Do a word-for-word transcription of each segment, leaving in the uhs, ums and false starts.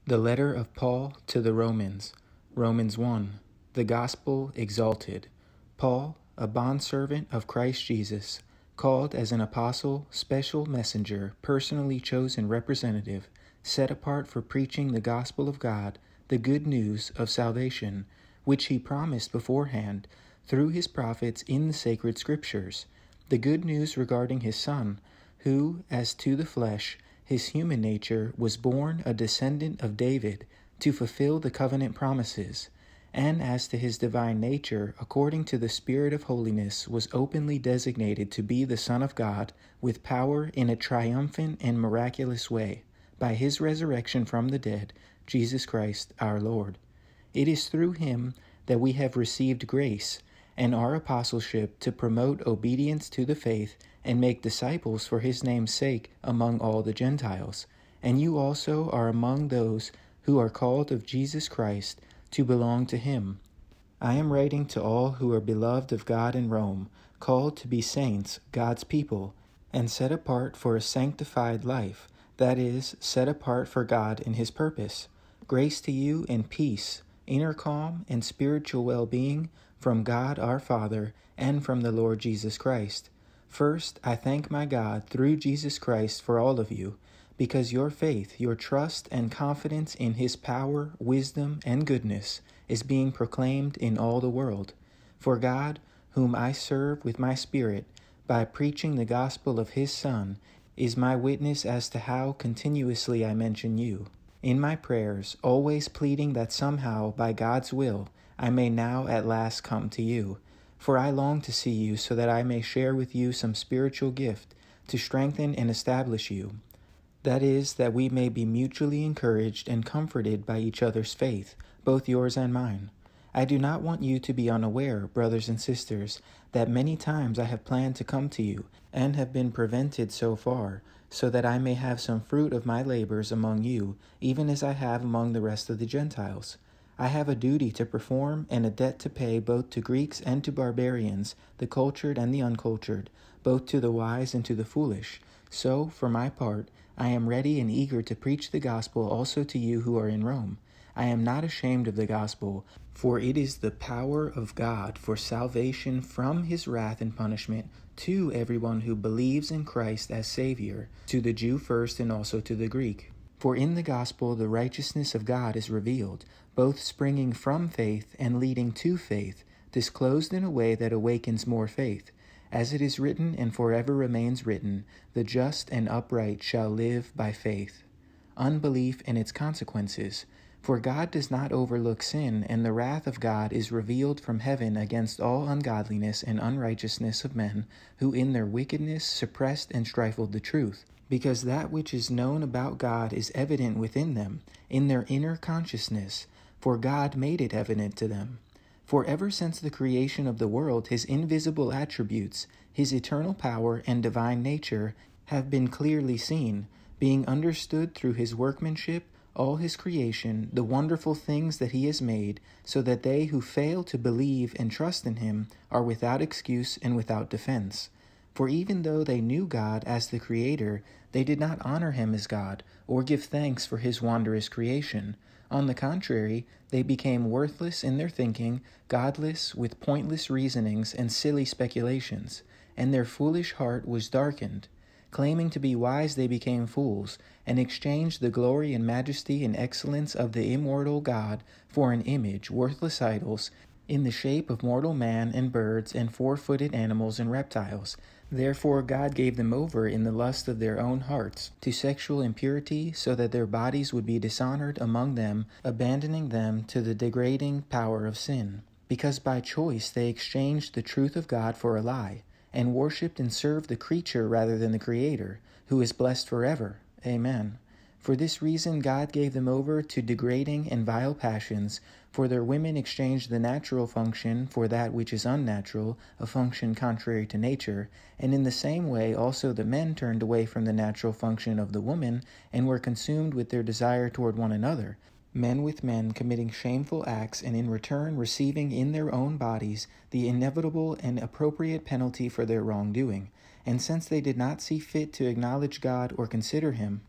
The letter of Paul to the Romans, Romans one, the gospel exalted. Paul, a bondservant of Christ Jesus, called as an apostle, special messenger, personally chosen representative, set apart for preaching the gospel of God, the good news of salvation, which he promised beforehand through his prophets in the sacred scriptures, the good news regarding his Son, who, as to the flesh, his human nature, was born a descendant of David to fulfill the covenant promises, and as to his divine nature, according to the Spirit of holiness, was openly designated to be the Son of God with power in a triumphant and miraculous way, by his resurrection from the dead, Jesus Christ our Lord. It is through him that we have received grace and our apostleship to promote obedience to the faith and make disciples for his name's sake among all the Gentiles. And you also are among those who are called of Jesus Christ to belong to him. I am writing to all who are beloved of God in Rome, called to be saints, God's people, and set apart for a sanctified life, that is, set apart for God in his purpose. Grace to you and peace, inner calm and spiritual well-being from God our Father and from the Lord Jesus Christ. First, I thank my God through Jesus Christ for all of you, because your faith, your trust, and confidence in his power, wisdom, and goodness is being proclaimed in all the world. For God, whom I serve with my spirit, by preaching the gospel of his Son, is my witness as to how continuously I mention you in my prayers, always pleading that somehow, by God's will, I may now at last come to you. For I long to see you so that I may share with you some spiritual gift to strengthen and establish you. That is, that we may be mutually encouraged and comforted by each other's faith, both yours and mine. I do not want you to be unaware, brothers and sisters, that many times I have planned to come to you, and have been prevented so far, so that I may have some fruit of my labors among you, even as I have among the rest of the Gentiles. I have a duty to perform and a debt to pay both to Greeks and to barbarians, the cultured and the uncultured, both to the wise and to the foolish. So, for my part, I am ready and eager to preach the gospel also to you who are in Rome. I am not ashamed of the gospel, for it is the power of God for salvation from his wrath and punishment to everyone who believes in Christ as Savior, to the Jew first and also to the Greek. For in the gospel the righteousness of God is revealed, both springing from faith and leading to faith, disclosed in a way that awakens more faith. As it is written and forever remains written, the just and upright shall live by faith. Unbelief and its consequences. For God does not overlook sin, and the wrath of God is revealed from heaven against all ungodliness and unrighteousness of men, who in their wickedness suppressed and stifled the truth. Because that which is known about God is evident within them, in their inner consciousness, for God made it evident to them. For ever since the creation of the world, his invisible attributes, his eternal power and divine nature, have been clearly seen, being understood through his workmanship, all his creation, the wonderful things that he has made, so that they who fail to believe and trust in him are without excuse and without defense. For even though they knew God as the Creator, they did not honor him as God, or give thanks for his wondrous creation. On the contrary, they became worthless in their thinking, godless, with pointless reasonings and silly speculations, and their foolish heart was darkened. Claiming to be wise, they became fools, and exchanged the glory and majesty and excellence of the immortal God for an image, worthless idols, in the shape of mortal man and birds and four-footed animals and reptiles. Therefore God gave them over in the lust of their own hearts to sexual impurity, so that their bodies would be dishonored among them, abandoning them to the degrading power of sin. Because by choice they exchanged the truth of God for a lie, and worshipped and served the creature rather than the Creator, who is blessed forever. Amen. For this reason God gave them over to degrading and vile passions, for their women exchanged the natural function for that which is unnatural, a function contrary to nature, and in the same way also the men turned away from the natural function of the woman, and were consumed with their desire toward one another, men with men committing shameful acts, and in return receiving in their own bodies the inevitable and appropriate penalty for their wrongdoing. And since they did not see fit to acknowledge God or consider him,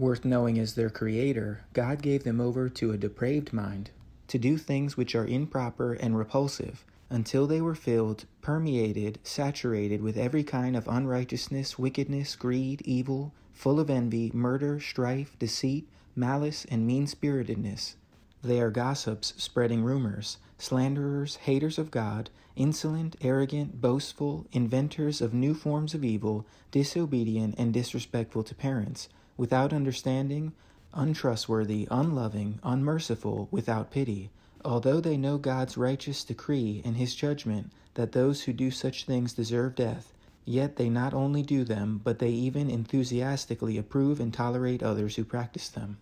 Worth knowing as their creator, God gave them over to a depraved mind, to do things which are improper and repulsive, until they were filled, permeated, saturated with every kind of unrighteousness, wickedness, greed, evil, full of envy, murder, strife, deceit, malice, and mean-spiritedness. They are gossips, spreading rumors, slanderers, haters of God, insolent, arrogant, boastful, inventors of new forms of evil, disobedient, and disrespectful to parents, without understanding, untrustworthy, unloving, unmerciful, without pity. Although they know God's righteous decree and his judgment that those who do such things deserve death, yet they not only do them, but they even enthusiastically approve and tolerate others who practice them.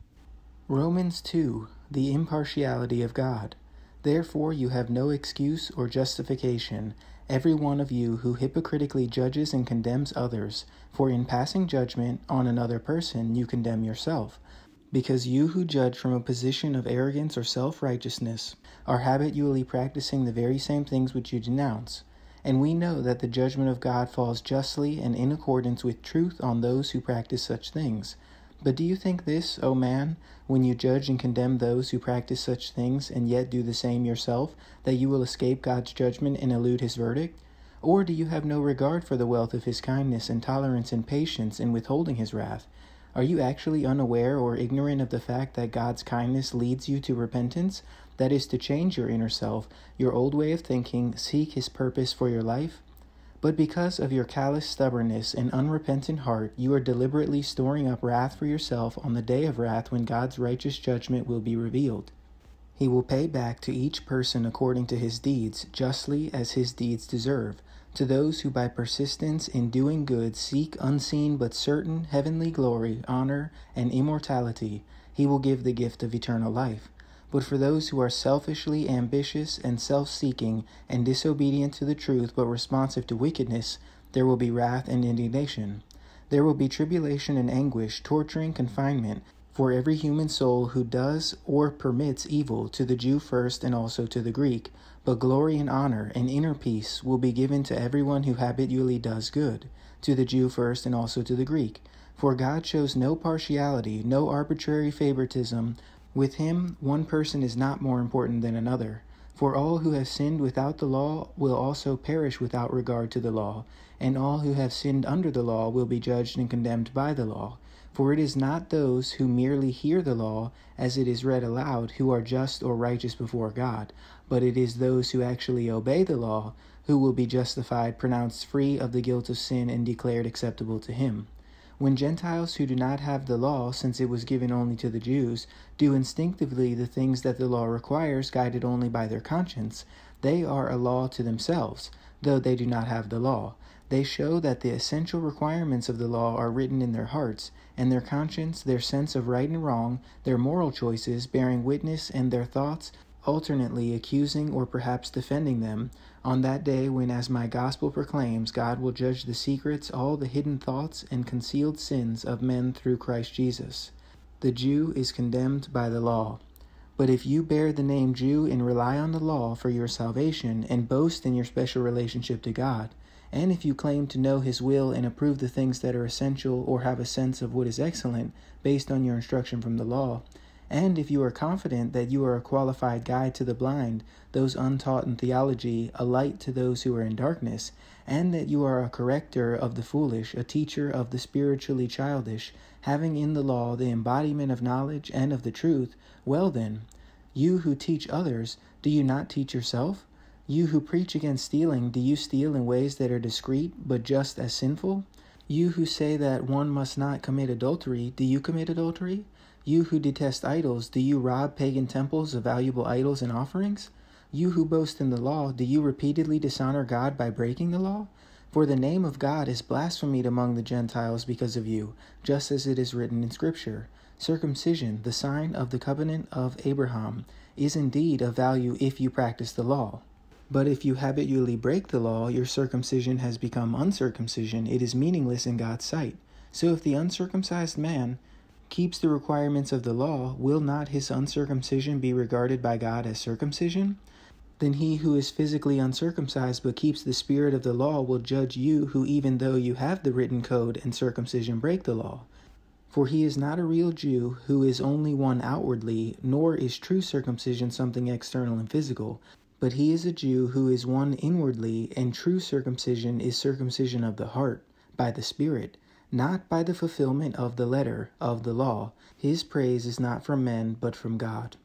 Romans two. The impartiality of God. Therefore you have no excuse or justification, every one of you who hypocritically judges and condemns others, for in passing judgment on another person you condemn yourself, because you who judge from a position of arrogance or self-righteousness are habitually practicing the very same things which you denounce. And we know that the judgment of God falls justly and in accordance with truth on those who practice such things. But do you think this, O man, when you judge and condemn those who practice such things and yet do the same yourself, that you will escape God's judgment and elude his verdict? Or do you have no regard for the wealth of his kindness and tolerance and patience in withholding his wrath? Are you actually unaware or ignorant of the fact that God's kindness leads you to repentance? That is, to change your inner self, your old way of thinking, seek his purpose for your life? But because of your callous stubbornness and unrepentant heart, you are deliberately storing up wrath for yourself on the day of wrath when God's righteous judgment will be revealed. He will pay back to each person according to his deeds, justly as his deeds deserve. To those who by persistence in doing good seek unseen but certain heavenly glory, honor, and immortality, he will give the gift of eternal life. But for those who are selfishly ambitious and self-seeking and disobedient to the truth but responsive to wickedness, there will be wrath and indignation. There will be tribulation and anguish, torturing confinement, for every human soul who does or permits evil, to the Jew first and also to the Greek. But glory and honor and inner peace will be given to everyone who habitually does good, to the Jew first and also to the Greek. For God shows no partiality, no arbitrary favoritism. With him, one person is not more important than another. For all who have sinned without the law will also perish without regard to the law, and all who have sinned under the law will be judged and condemned by the law. For it is not those who merely hear the law, as it is read aloud, who are just or righteous before God, but it is those who actually obey the law who will be justified, pronounced free of the guilt of sin, and declared acceptable to him. When Gentiles who do not have the law, since it was given only to the Jews, do instinctively the things that the law requires, guided only by their conscience, they are a law to themselves, though they do not have the law. They show that the essential requirements of the law are written in their hearts, and their conscience, their sense of right and wrong, their moral choices, bearing witness, and their thoughts, alternately accusing or perhaps defending them, on that day when, as my gospel proclaims, God will judge the secrets, all the hidden thoughts and concealed sins of men through Christ Jesus. The Jew is condemned by the law. But if you bear the name Jew and rely on the law for your salvation and boast in your special relationship to God, and if you claim to know his will and approve the things that are essential or have a sense of what is excellent based on your instruction from the law, and if you are confident that you are a qualified guide to the blind, those untaught in theology, a light to those who are in darkness, and that you are a corrector of the foolish, a teacher of the spiritually childish, having in the law the embodiment of knowledge and of the truth, well then, you who teach others, do you not teach yourself? You who preach against stealing, do you steal in ways that are discreet, but just as sinful? You who say that one must not commit adultery, do you commit adultery? You who detest idols, do you rob pagan temples of valuable idols and offerings? You who boast in the law, do you repeatedly dishonor God by breaking the law? For the name of God is blasphemed among the Gentiles because of you, just as it is written in Scripture. Circumcision, the sign of the covenant of Abraham, is indeed of value if you practice the law. But if you habitually break the law, your circumcision has become uncircumcision. It is meaningless in God's sight. So if the uncircumcised man keeps the requirements of the law, will not his uncircumcision be regarded by God as circumcision? Then he who is physically uncircumcised but keeps the spirit of the law will judge you who, even though you have the written code and circumcision, break the law. For he is not a real Jew who is only one outwardly, nor is true circumcision something external and physical, but he is a Jew who is one inwardly, and true circumcision is circumcision of the heart, by the Spirit, not by the fulfillment of the letter of the law. His praise is not from men, but from God.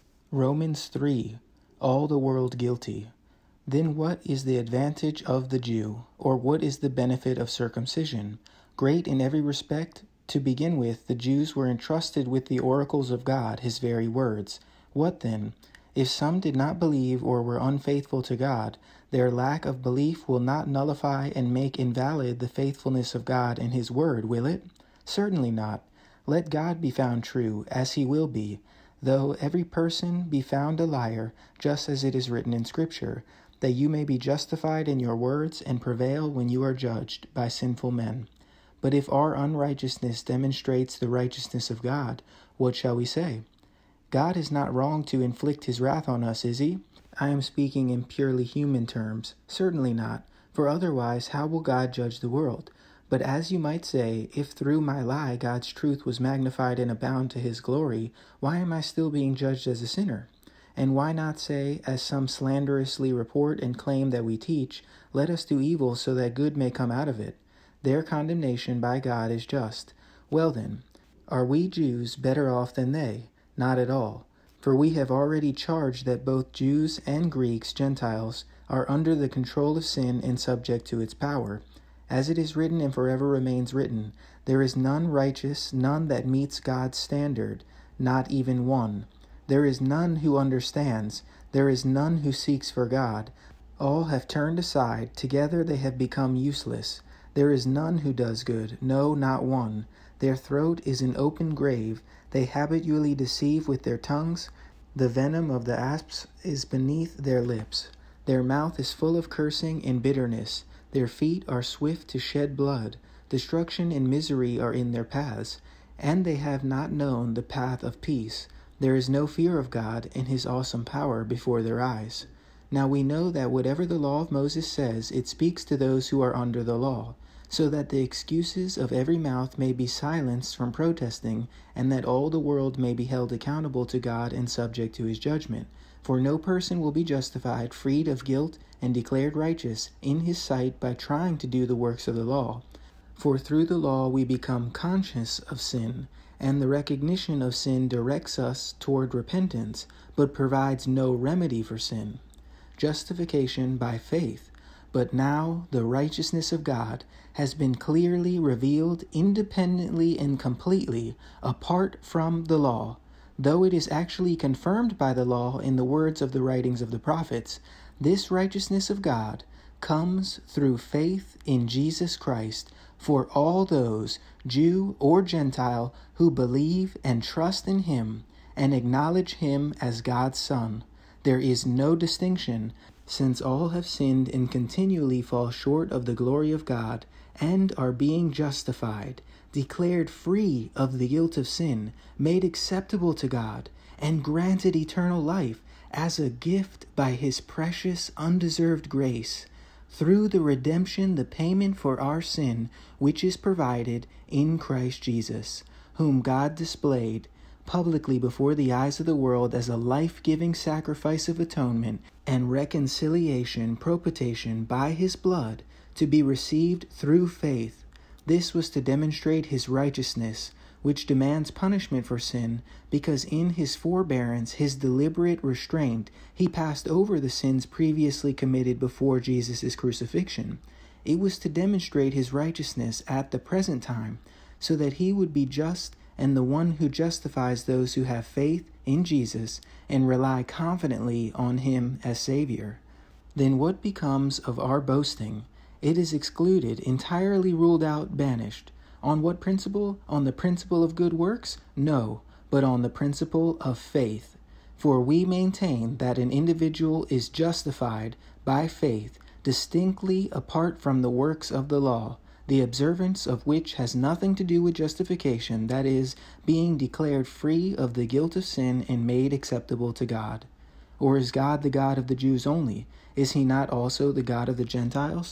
Romans three. All the world guilty. Then what is the advantage of the Jew, or what is the benefit of circumcision? Great in every respect. To begin with, the Jews were entrusted with the oracles of God, his very words. What then? If some did not believe or were unfaithful to God, their lack of belief will not nullify and make invalid the faithfulness of God and his word, will it? Certainly not. Let God be found true, as he will be, though every person be found a liar, just as it is written in Scripture, that you may be justified in your words and prevail when you are judged by sinful men. But if our unrighteousness demonstrates the righteousness of God, what shall we say? God is not wrong to inflict his wrath on us, is he? I am speaking in purely human terms. Certainly not, for otherwise how will God judge the world? But as you might say, if through my lie God's truth was magnified and abound to his glory, why am I still being judged as a sinner? And why not say, as some slanderously report and claim that we teach, let us do evil so that good may come out of it? Their condemnation by God is just. Well then, are we Jews better off than they? Not at all. For we have already charged that both Jews and Greeks, Gentiles, are under the control of sin and subject to its power. As it is written and forever remains written, there is none righteous, none that meets God's standard, not even one. There is none who understands, there is none who seeks for God. All have turned aside, together they have become useless. There is none who does good, no, not one. Their throat is an open grave. They habitually deceive with their tongues. The venom of the asps is beneath their lips. Their mouth is full of cursing and bitterness. Their feet are swift to shed blood. Destruction and misery are in their paths, and they have not known the path of peace. There is no fear of God and his awesome power before their eyes. Now we know that whatever the law of Moses says, it speaks to those who are under the law, so that the excuses of every mouth may be silenced from protesting, and that all the world may be held accountable to God and subject to his judgment. For no person will be justified, freed of guilt, and declared righteous in his sight by trying to do the works of the law. For through the law we become conscious of sin, and the recognition of sin directs us toward repentance, but provides no remedy for sin. Justification by faith. But now the righteousness of God has been clearly revealed independently and completely apart from the law, though it is actually confirmed by the law in the words of the writings of the prophets. This righteousness of God comes through faith in Jesus Christ for all those, Jew or Gentile, who believe and trust in him and acknowledge him as God's Son. There is no distinction, since all have sinned and continually fall short of the glory of God, and are being justified, declared free of the guilt of sin, made acceptable to God, and granted eternal life as a gift by his precious, undeserved grace, through the redemption, the payment for our sin, which is provided in Christ Jesus, whom God displayed publicly before the eyes of the world as a life-giving sacrifice of atonement and reconciliation, propitiation by his blood, to be received through faith. This was to demonstrate his righteousness, which demands punishment for sin, because in his forbearance, his deliberate restraint, he passed over the sins previously committed before Jesus' crucifixion. It was to demonstrate his righteousness at the present time, so that he would be just and the one who justifies those who have faith in Jesus and rely confidently on him as Savior. Then what becomes of our boasting? It is excluded, entirely ruled out, banished. On what principle? On the principle of good works? No, but on the principle of faith. For we maintain that an individual is justified by faith, distinctly apart from the works of the law, the observance of which has nothing to do with justification, that is, being declared free of the guilt of sin and made acceptable to God. Or is God the God of the Jews only? Is he not also the God of the Gentiles?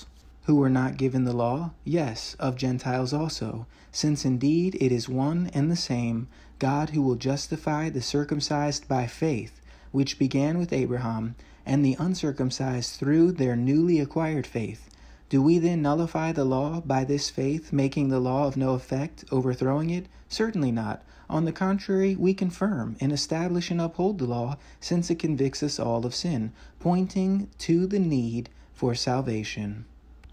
who were not given the law? Yes, of Gentiles also, since indeed it is one and the same God who will justify the circumcised by faith, which began with Abraham, and the uncircumcised through their newly acquired faith. Do we then nullify the law by this faith, making the law of no effect, overthrowing it? Certainly not. On the contrary, we confirm and establish and uphold the law, since it convicts us all of sin, pointing to the need for salvation.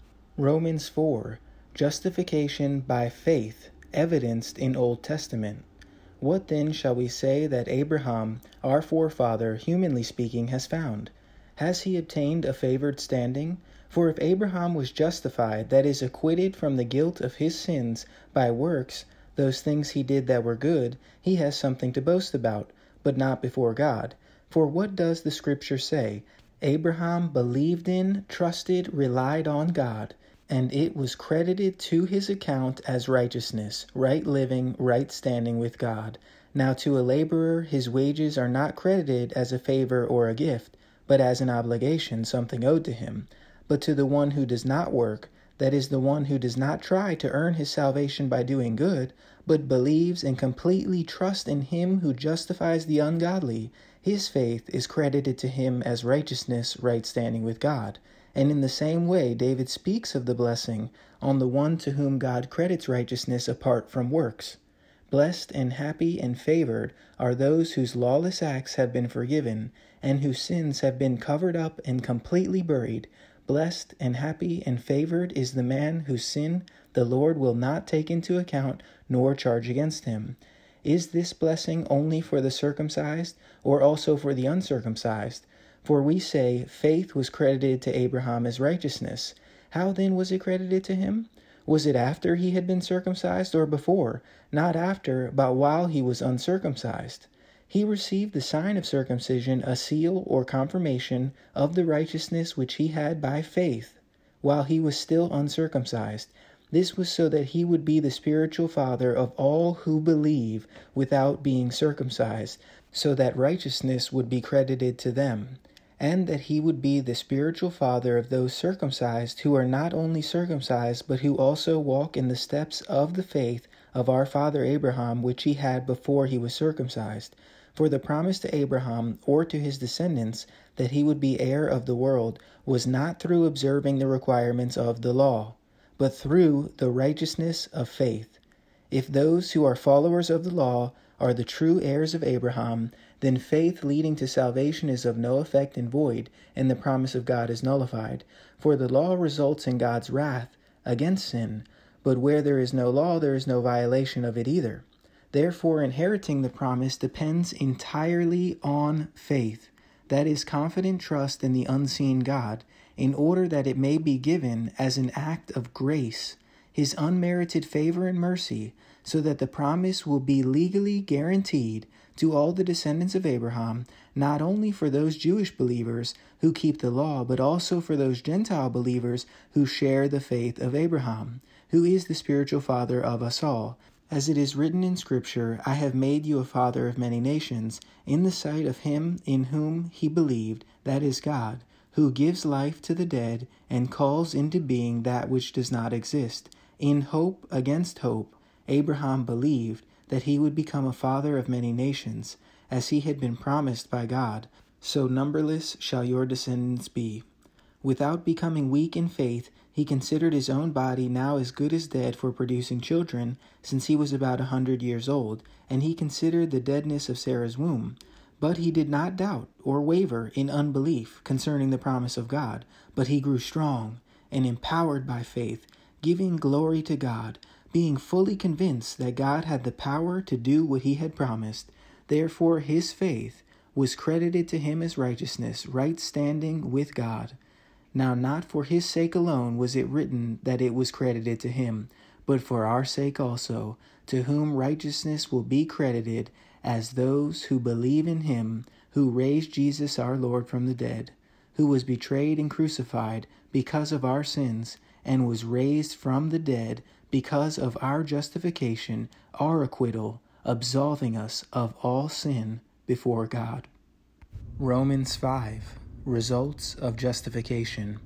Romans four. Justification by faith, evidenced in Old Testament. What then shall we say that Abraham, our forefather, humanly speaking, has found? Has he obtained a favored standing? For if Abraham was justified, that is, acquitted from the guilt of his sins by works, those things he did that were good, he has something to boast about, but not before God. For what does the Scripture say? Abraham believed in, trusted, relied on God, and it was credited to his account as righteousness, right living, right standing with God. Now to a laborer his wages are not credited as a favor or a gift, but as an obligation, something owed to him. But to the one who does not work, that is, the one who does not try to earn his salvation by doing good, but believes and completely trusts in him who justifies the ungodly, his faith is credited to him as righteousness, right standing with God. And in the same way, David speaks of the blessing on the one to whom God credits righteousness apart from works. Blessed and happy and favored are those whose lawless acts have been forgiven, and whose sins have been covered up and completely buried. Blessed and happy and favored is the man whose sin the Lord will not take into account nor charge against him. Is this blessing only for the circumcised, or also for the uncircumcised? For we say faith was credited to Abraham as righteousness. How then was it credited to him? Was it after he had been circumcised, or before? Not after, but while he was uncircumcised. He received the sign of circumcision, a seal or confirmation of the righteousness which he had by faith, while he was still uncircumcised. This was so that he would be the spiritual father of all who believe without being circumcised, so that righteousness would be credited to them, and that he would be the spiritual father of those circumcised who are not only circumcised, but who also walk in the steps of the faith of our father Abraham, which he had before he was circumcised. For the promise to Abraham, or to his descendants, that he would be heir of the world, was not through observing the requirements of the law, but through the righteousness of faith. If those who are followers of the law are the true heirs of Abraham, then faith leading to salvation is of no effect and void, and the promise of God is nullified. For the law results in God's wrath against sin, but where there is no law, there is no violation of it either. Therefore, inheriting the promise depends entirely on faith, that is, confident trust in the unseen God, in order that it may be given as an act of grace, his unmerited favor and mercy, so that the promise will be legally guaranteed to all the descendants of Abraham, not only for those Jewish believers who keep the law, but also for those Gentile believers who share the faith of Abraham, who is the spiritual father of us all. As it is written in Scripture, I have made you a father of many nations, in the sight of him in whom he believed, that is God, who gives life to the dead and calls into being that which does not exist. In hope against hope, Abraham believed that he would become a father of many nations, as he had been promised by God. So numberless shall your descendants be. Without becoming weak in faith, he considered his own body now as good as dead for producing children, since he was about a hundred years old, and he considered the deadness of Sarah's womb. But he did not doubt or waver in unbelief concerning the promise of God, but he grew strong and empowered by faith, giving glory to God, being fully convinced that God had the power to do what he had promised. Therefore his faith was credited to him as righteousness, right standing with God. Now not for his sake alone was it written that it was credited to him, but for our sake also, to whom righteousness will be credited as those who believe in him who raised Jesus our Lord from the dead, who was betrayed and crucified because of our sins, and was raised from the dead because of our justification, our acquittal, absolving us of all sin before God. Romans five. Results of justification.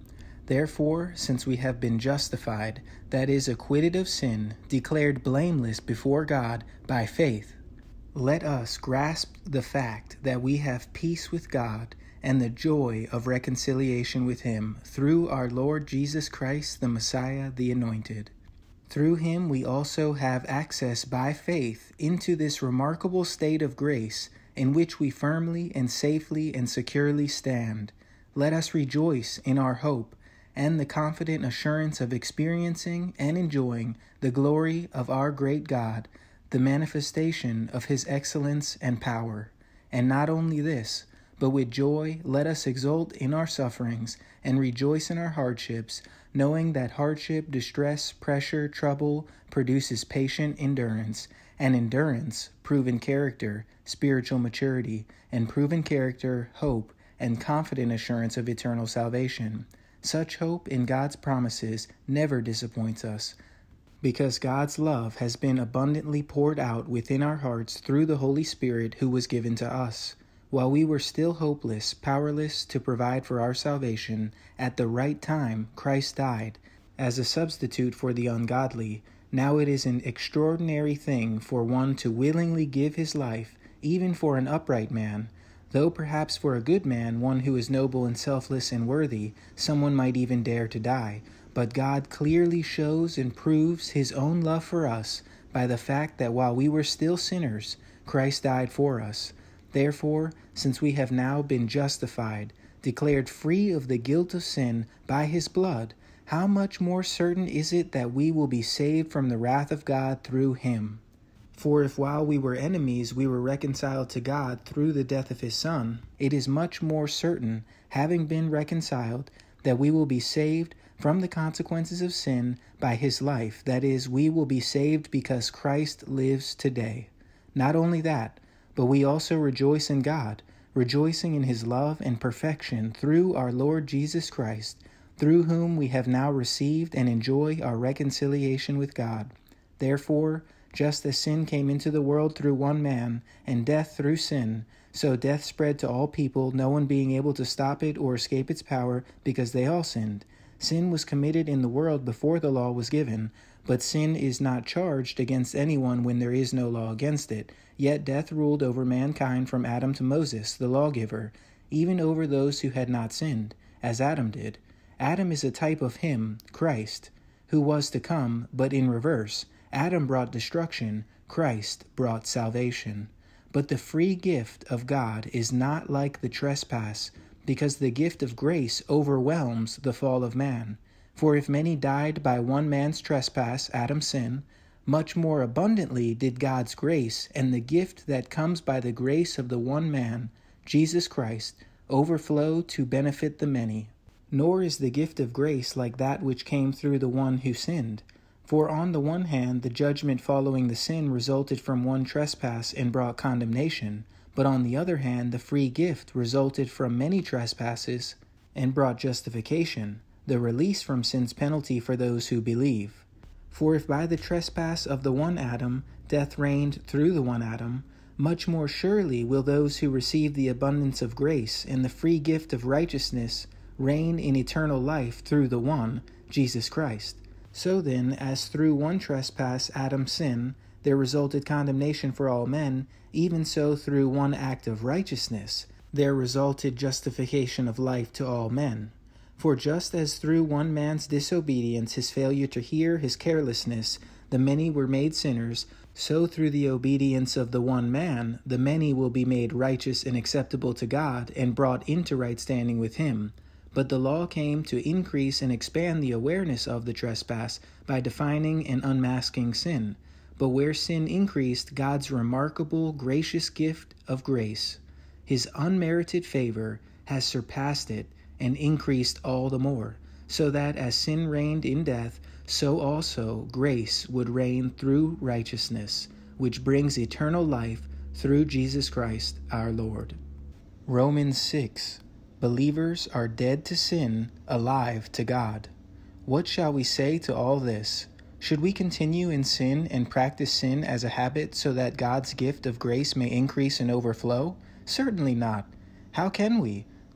Therefore, since we have been justified, that is, acquitted of sin, declared blameless before God by faith, let us grasp the fact that we have peace with God and the joy of reconciliation with Him through our Lord Jesus Christ, the Messiah, the Anointed. Through Him we also have access by faith into this remarkable state of grace in which we firmly and safely and securely stand. Let us rejoice in our hope and the confident assurance of experiencing and enjoying the glory of our great God, the manifestation of His excellence and power. And not only this, but with joy let us exult in our sufferings and rejoice in our hardships, knowing that hardship, distress, pressure, trouble produces patient endurance, and endurance, proven character, spiritual maturity, and proven character, hope, and confident assurance of eternal salvation. Such hope in God's promises never disappoints us, because God's love has been abundantly poured out within our hearts through the Holy Spirit who was given to us. While we were still hopeless, powerless to provide for our salvation, at the right time Christ died as a substitute for the ungodly. Now it is an extraordinary thing for one to willingly give his life, even for an upright man. Though perhaps for a good man, one who is noble and selfless and worthy, someone might even dare to die. But God clearly shows and proves His own love for us by the fact that while we were still sinners, Christ died for us. Therefore, since we have now been justified, declared free of the guilt of sin by His blood, how much more certain is it that we will be saved from the wrath of God through Him? For if while we were enemies we were reconciled to God through the death of His Son, it is much more certain, having been reconciled, that we will be saved from the consequences of sin by His life. That is, we will be saved because Christ lives today. Not only that, but we also rejoice in God, rejoicing in His love and perfection through our Lord Jesus Christ, through whom we have now received and enjoy our reconciliation with God. Therefore, just as sin came into the world through one man, and death through sin, so death spread to all people, no one being able to stop it or escape its power, because they all sinned. Sin was committed in the world before the law was given, but sin is not charged against anyone when there is no law against it. Yet death ruled over mankind from Adam to Moses, the lawgiver, even over those who had not sinned, as Adam did. Adam is a type of Him, Christ, who was to come, but in reverse. Adam brought destruction, Christ brought salvation. But the free gift of God is not like the trespass, because the gift of grace overwhelms the fall of man. For if many died by one man's trespass, Adam's sin, much more abundantly did God's grace and the gift that comes by the grace of the one man, Jesus Christ, overflow to benefit the many. Nor is the gift of grace like that which came through the one who sinned. For on the one hand, the judgment following the sin resulted from one trespass and brought condemnation, but on the other hand, the free gift resulted from many trespasses and brought justification, the release from sin's penalty for those who believe. For if by the trespass of the one Adam death reigned through the one Adam, much more surely will those who receive the abundance of grace and the free gift of righteousness reign in eternal life through the one, Jesus Christ. So then, as through one trespass, Adam's sin, there resulted condemnation for all men, even so through one act of righteousness, there resulted justification of life to all men. For just as through one man's disobedience, his failure to hear, his carelessness, the many were made sinners, so through the obedience of the one man, the many will be made righteous and acceptable to God and brought into right standing with Him. But the law came to increase and expand the awareness of the trespass by defining and unmasking sin. But where sin increased, God's remarkable, gracious gift of grace, His unmerited favor, has surpassed it and increased all the more, so that as sin reigned in death, so also grace would reign through righteousness, which brings eternal life through Jesus Christ our Lord. Romans six. Believers are dead to sin, alive to God. What shall we say to all this? Should we continue in sin and practice sin as a habit so that God's gift of grace may increase and overflow? Certainly not. How can we?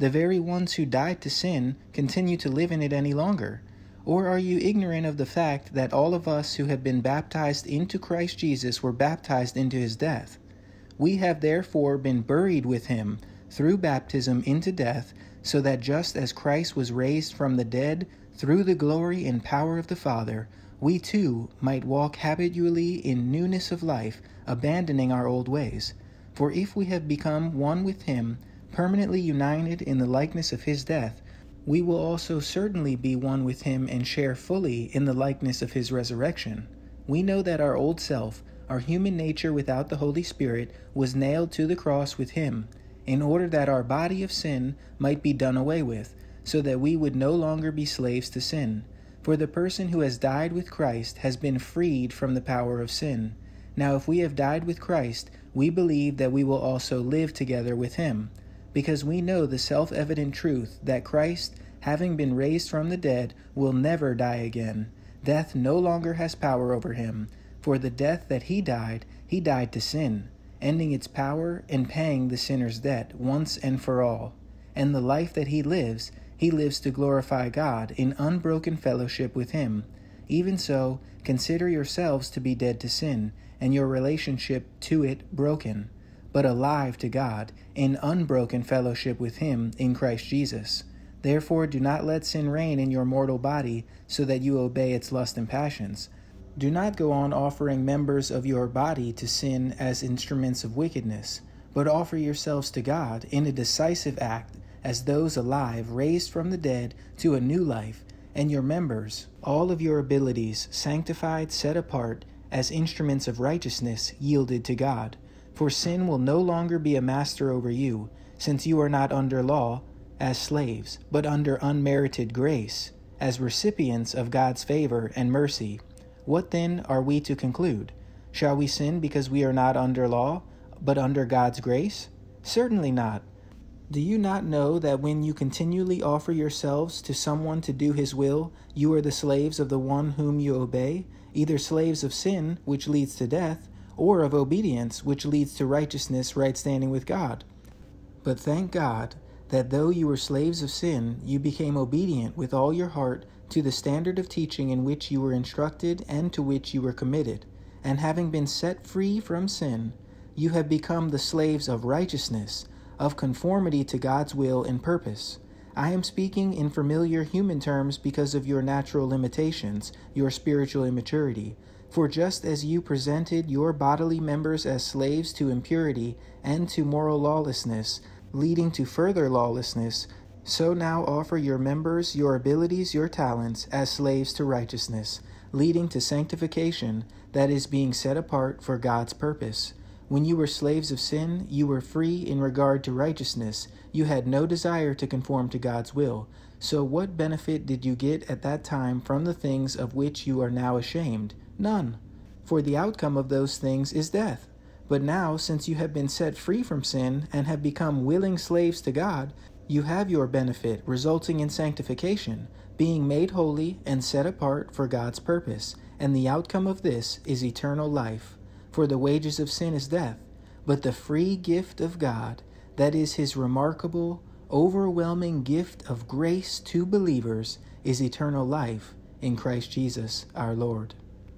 The very ones who died to sin continue to live in it any longer. Or are you ignorant of the fact that all of us who have been baptized into Christ Jesus were baptized into his death? We have therefore been buried with him through baptism into death, so that just as Christ was raised from the dead through the glory and power of the Father, we too might walk habitually in newness of life, abandoning our old ways. For if we have become one with him, permanently united in the likeness of his death, we will also certainly be one with him and share fully in the likeness of his resurrection. We know that our old self, our human nature without the Holy Spirit, was nailed to the cross with him, in order that our body of sin might be done away with, so that we would no longer be slaves to sin. For the person who has died with Christ has been freed from the power of sin. Now if we have died with Christ, we believe that we will also live together with him, because we know the self-evident truth that Christ, having been raised from the dead, will never die again. Death no longer has power over him. For the death that he died, he died to sin, ending its power and paying the sinner's debt once and for all. And the life that he lives, he lives to glorify God in unbroken fellowship with him. Even so, consider yourselves to be dead to sin, and your relationship to it broken, but alive to God in unbroken fellowship with him in Christ Jesus. Therefore do not let sin reign in your mortal body, so that you obey its lust and passions. Do not go on offering members of your body to sin as instruments of wickedness, but offer yourselves to God in a decisive act as those alive raised from the dead to a new life, and your members, all of your abilities, sanctified, set apart as instruments of righteousness, yielded to God. For sin will no longer be a master over you, since you are not under law as slaves, but under unmerited grace, as recipients of God's favor and mercy. What then are we to conclude? Shall we sin because we are not under law, but under God's grace? Certainly not. Do you not know that when you continually offer yourselves to someone to do his will, you are the slaves of the one whom you obey, either slaves of sin, which leads to death, or of obedience, which leads to righteousness, right standing with God? But thank God that though you were slaves of sin, you became obedient with all your heart to the standard of teaching in which you were instructed and to which you were committed. And having been set free from sin, you have become the slaves of righteousness, of conformity to God's will and purpose. I am speaking in familiar human terms because of your natural limitations, your spiritual immaturity. For just as you presented your bodily members as slaves to impurity and to moral lawlessness, leading to further lawlessness, so now offer your members, your abilities, your talents, as slaves to righteousness, leading to sanctification, that is, being set apart for God's purpose. When you were slaves of sin, you were free in regard to righteousness. You had no desire to conform to God's will. So what benefit did you get at that time from the things of which you are now ashamed? None. For the outcome of those things is death. But now, since you have been set free from sin and have become willing slaves to God, you have your benefit, resulting in sanctification, being made holy and set apart for God's purpose. And the outcome of this is eternal life. For the wages of sin is death, but the free gift of God, that is his remarkable, overwhelming gift of grace to believers, is eternal life in Christ Jesus our Lord.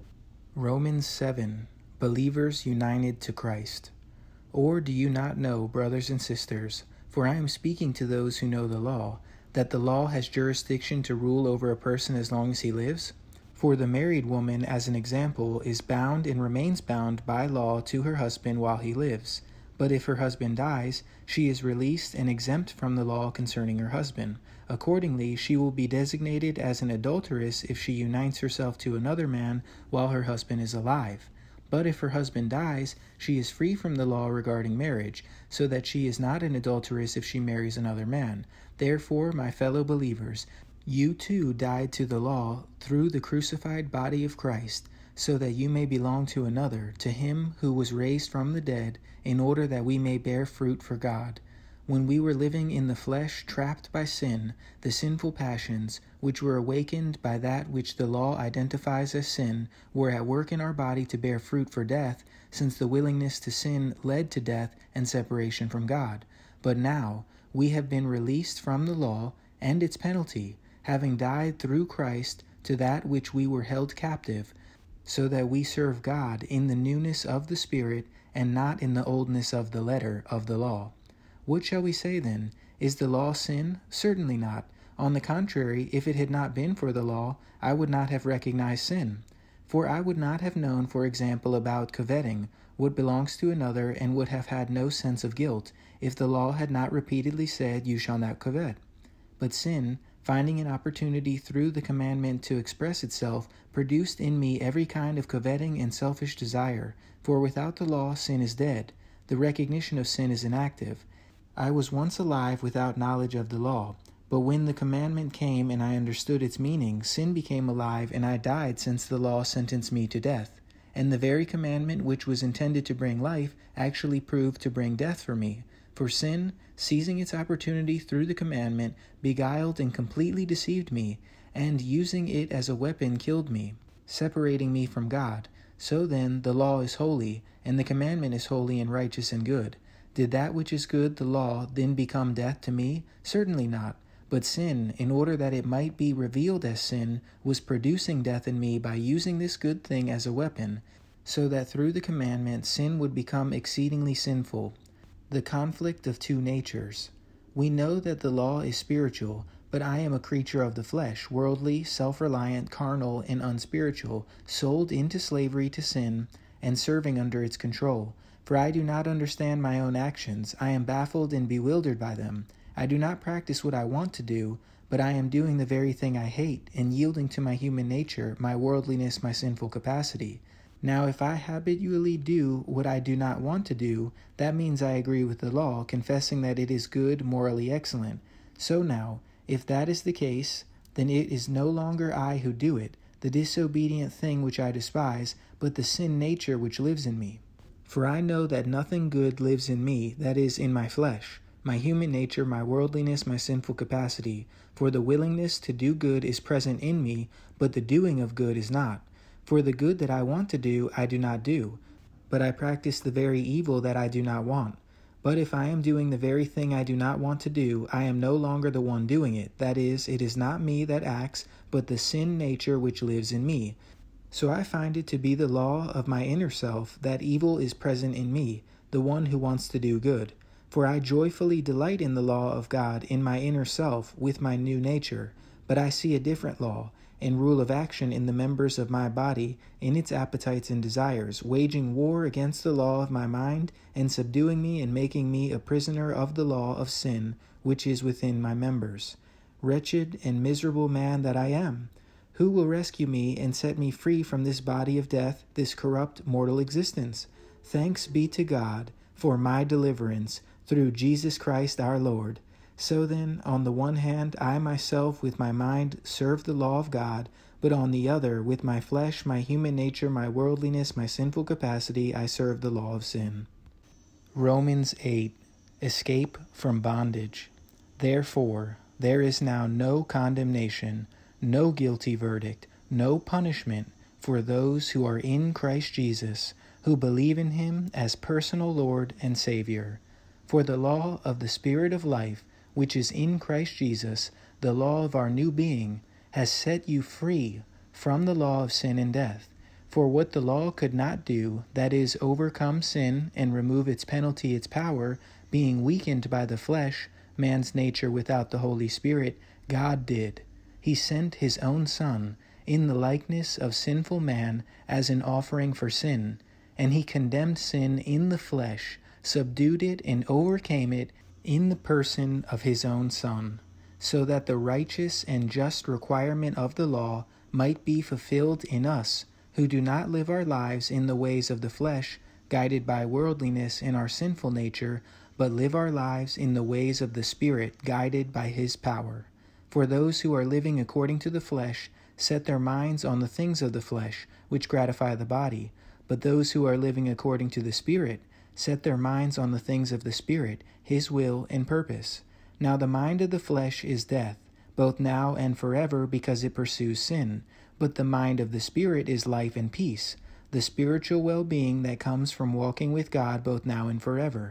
Romans seven. Believers united to Christ. Or do you not know, brothers and sisters, for I am speaking to those who know the law, that the law has jurisdiction to rule over a person as long as he lives? For the married woman, as an example, is bound and remains bound by law to her husband while he lives. But if her husband dies, she is released and exempt from the law concerning her husband. Accordingly, she will be designated as an adulteress if she unites herself to another man while her husband is alive. But if her husband dies, she is free from the law regarding marriage, so that she is not an adulteress if she marries another man. Therefore, my fellow believers, you too died to the law through the crucified body of Christ, so that you may belong to another, to him who was raised from the dead, in order that we may bear fruit for God. When we were living in the flesh, trapped by sin, the sinful passions, which were awakened by that which the law identifies as sin, were at work in our body to bear fruit for death, since the willingness to sin led to death and separation from God. But now, we have been released from the law and its penalty, having died through Christ to that which we were held captive, so that we serve God in the newness of the Spirit and not in the oldness of the letter of the law. What shall we say then? Is the law sin? Certainly not. On the contrary, if it had not been for the law, I would not have recognized sin. For I would not have known, for example, about coveting, what belongs to another, and would have had no sense of guilt, if the law had not repeatedly said, "You shall not covet." But sin, finding an opportunity through the commandment to express itself, produced in me every kind of coveting and selfish desire. For without the law, sin is dead. The recognition of sin is inactive. I was once alive without knowledge of the law. But when the commandment came and I understood its meaning, sin became alive, and I died, since the law sentenced me to death. And the very commandment which was intended to bring life actually proved to bring death for me. For sin, seizing its opportunity through the commandment, beguiled and completely deceived me, and using it as a weapon killed me, separating me from God. So then, the law is holy, and the commandment is holy and righteous and good. Did that which is good, the law, then become death to me? Certainly not. But sin, in order that it might be revealed as sin, was producing death in me by using this good thing as a weapon, so that through the commandment sin would become exceedingly sinful. The conflict of two natures. We know that the law is spiritual, but I am a creature of the flesh, worldly, self-reliant, carnal, and unspiritual, sold into slavery to sin, and serving under its control. For I do not understand my own actions. I am baffled and bewildered by them. I do not practice what I want to do, but I am doing the very thing I hate, and yielding to my human nature, my worldliness, my sinful capacity. Now if I habitually do what I do not want to do, that means I agree with the law, confessing that it is good, morally excellent. So now, if that is the case, then it is no longer I who do it, the disobedient thing which I despise, but the sin nature which lives in me. For I know that nothing good lives in me, that is, in my flesh, my human nature, my worldliness, my sinful capacity. For the willingness to do good is present in me, but the doing of good is not. For the good that I want to do, I do not do, but I practice the very evil that I do not want. But if I am doing the very thing I do not want to do, I am no longer the one doing it. That is, it is not me that acts, but the sin nature which lives in me. So I find it to be the law of my inner self that evil is present in me, the one who wants to do good. For I joyfully delight in the law of God in my inner self with my new nature, but I see a different law and rule of action in the members of my body, in its appetites and desires, waging war against the law of my mind, and subduing me and making me a prisoner of the law of sin, which is within my members. Wretched and miserable man that I am! Who will rescue me and set me free from this body of death, this corrupt mortal existence? Thanks be to God for my deliverance, through Jesus Christ our Lord. So then, on the one hand, I myself with my mind serve the law of God, but on the other, with my flesh, my human nature, my worldliness, my sinful capacity, I serve the law of sin. Romans eight. Escape from bondage. Therefore, there is now no condemnation, no guilty verdict, no punishment for those who are in Christ Jesus, who believe in him as personal Lord and Savior. For the law of the Spirit of life, which is in Christ Jesus, the law of our new being, has set you free from the law of sin and death. For what the law could not do, that is, overcome sin and remove its penalty, its power, being weakened by the flesh, man's nature without the Holy Spirit, God did. He sent his own Son, in the likeness of sinful man, as an offering for sin, and he condemned sin in the flesh, subdued it and overcame it in the person of his own Son, so that the righteous and just requirement of the law might be fulfilled in us, who do not live our lives in the ways of the flesh, guided by worldliness and our sinful nature, but live our lives in the ways of the Spirit, guided by his power. For those who are living according to the flesh set their minds on the things of the flesh, which gratify the body, but those who are living according to the Spirit set their minds on the things of the Spirit, his will and purpose. Now the mind of the flesh is death, both now and forever, because it pursues sin. But the mind of the Spirit is life and peace, the spiritual well-being that comes from walking with God both now and forever.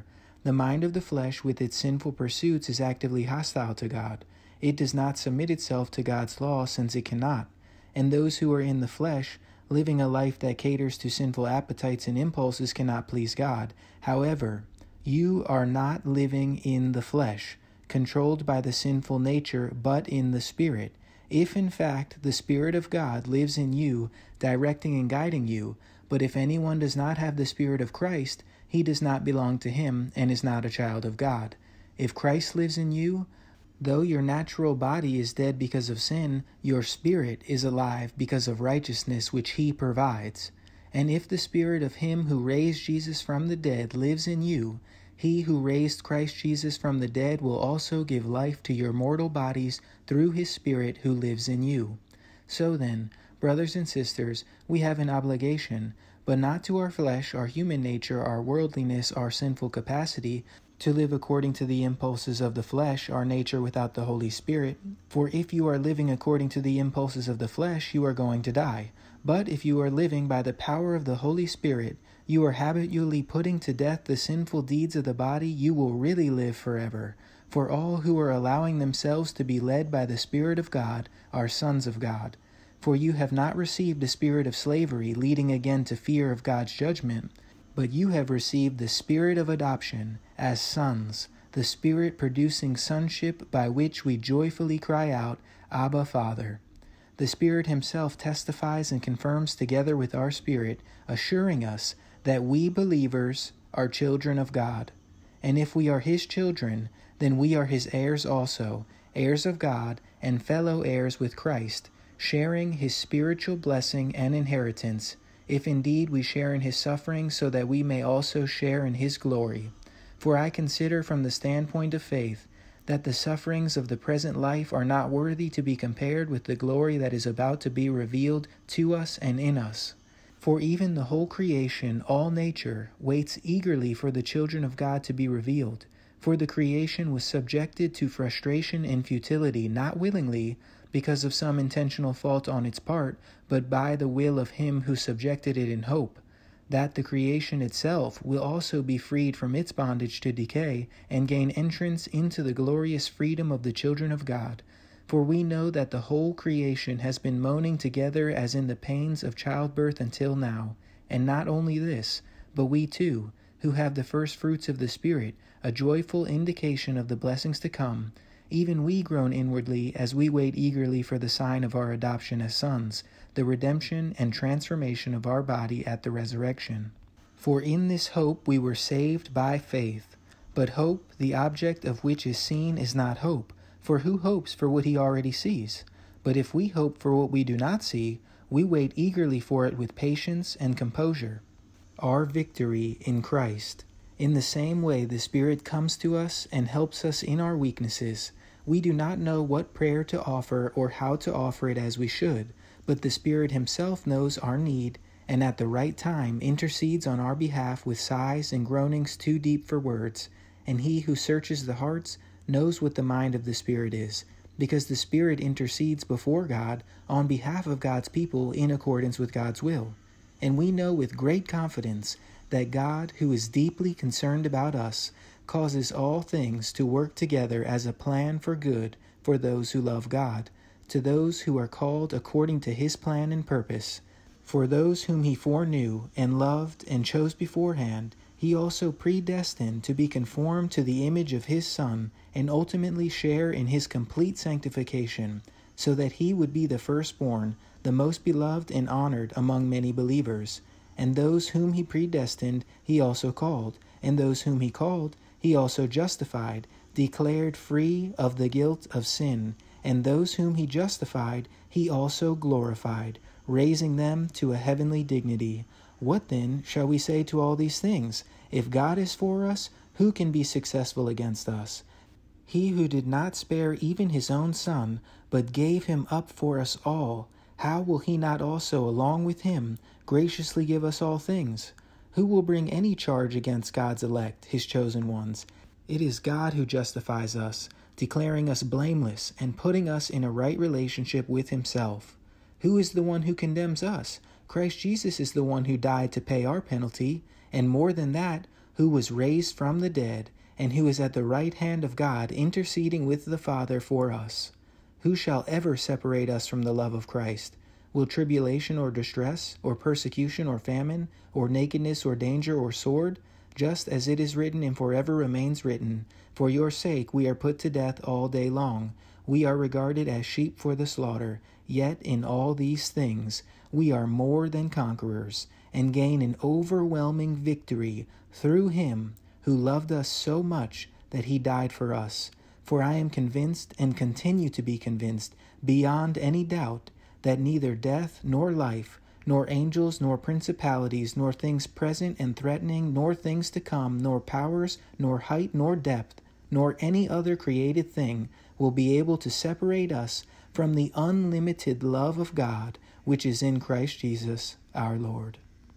The mind of the flesh with its sinful pursuits is actively hostile to God. It does not submit itself to God's law since it cannot. And those who are in the flesh, living a life that caters to sinful appetites and impulses, cannot please God. However, you are not living in the flesh, controlled by the sinful nature, but in the Spirit. If in fact the Spirit of God lives in you, directing and guiding you, but if anyone does not have the Spirit of Christ, he does not belong to him and is not a child of God. If Christ lives in you, though your natural body is dead because of sin, your spirit is alive because of righteousness which he provides. And if the Spirit of him who raised Jesus from the dead lives in you, he who raised Christ Jesus from the dead will also give life to your mortal bodies through his Spirit who lives in you. So then, brothers and sisters, we have an obligation, but not to our flesh, our human nature, our worldliness, our sinful capacity, to live according to the impulses of the flesh, our nature without the Holy Spirit. For if you are living according to the impulses of the flesh, you are going to die. But if you are living by the power of the Holy Spirit, you are habitually putting to death the sinful deeds of the body, you will really live forever. For all who are allowing themselves to be led by the Spirit of God are sons of God. For you have not received a spirit of slavery leading again to fear of God's judgment, but you have received the Spirit of adoption as sons, the Spirit producing sonship by which we joyfully cry out, Abba, Father. The Spirit himself testifies and confirms together with our spirit, assuring us that we believers are children of God. And if we are his children, then we are his heirs also, heirs of God and fellow heirs with Christ, sharing his spiritual blessing and inheritance, if indeed we share in his suffering, so that we may also share in his glory. For I consider from the standpoint of faith that the sufferings of the present life are not worthy to be compared with the glory that is about to be revealed to us and in us. For even the whole creation, all nature, waits eagerly for the children of God to be revealed. For the creation was subjected to frustration and futility, not willingly, because of some intentional fault on its part, but by the will of him who subjected it in hope, that the creation itself will also be freed from its bondage to decay, and gain entrance into the glorious freedom of the children of God. For we know that the whole creation has been moaning together as in the pains of childbirth until now. And not only this, but we too, who have the first fruits of the Spirit, a joyful indication of the blessings to come, even we groan inwardly as we wait eagerly for the sign of our adoption as sons, the redemption and transformation of our body at the resurrection. For in this hope we were saved by faith. But hope, the object of which is seen, is not hope. For who hopes for what he already sees? But if we hope for what we do not see, we wait eagerly for it with patience and composure. Our victory in Christ. In the same way the Spirit comes to us and helps us in our weaknesses. We do not know what prayer to offer or how to offer it as we should, but the Spirit himself knows our need, and at the right time intercedes on our behalf with sighs and groanings too deep for words. And he who searches the hearts knows what the mind of the Spirit is, because the Spirit intercedes before God on behalf of God's people in accordance with God's will. And we know with great confidence that God, who is deeply concerned about us, causes all things to work together as a plan for good for those who love God, to those who are called according to his plan and purpose. For those whom he foreknew and loved and chose beforehand, he also predestined to be conformed to the image of his Son, and ultimately share in his complete sanctification, so that he would be the firstborn, the most beloved and honored among many believers. And those whom he predestined, he also called, and those whom he called, he also justified, declared free of the guilt of sin, and those whom he justified, he also glorified, raising them to a heavenly dignity. What then shall we say to all these things? If God is for us, who can be successful against us? He who did not spare even his own Son, but gave him up for us all, how will he not also, along with him, graciously give us all things? Who will bring any charge against God's elect, his chosen ones? It is God who justifies us, declaring us blameless and putting us in a right relationship with himself. Who is the one who condemns us? Christ Jesus is the one who died to pay our penalty, and more than that, who was raised from the dead, and who is at the right hand of God, interceding with the Father for us. Who shall ever separate us from the love of Christ? Will tribulation or distress, or persecution or famine, or nakedness or danger or sword? Just as it is written and forever remains written, For your sake we are put to death all day long. We are regarded as sheep for the slaughter. Yet in all these things we are more than conquerors, and gain an overwhelming victory through him who loved us so much that he died for us. For I am convinced, and continue to be convinced, beyond any doubt, that neither death nor life, nor angels, nor principalities, nor things present and threatening, nor things to come, nor powers, nor height, nor depth, nor any other created thing will be able to separate us from the unlimited love of God, which is in Christ Jesus our Lord.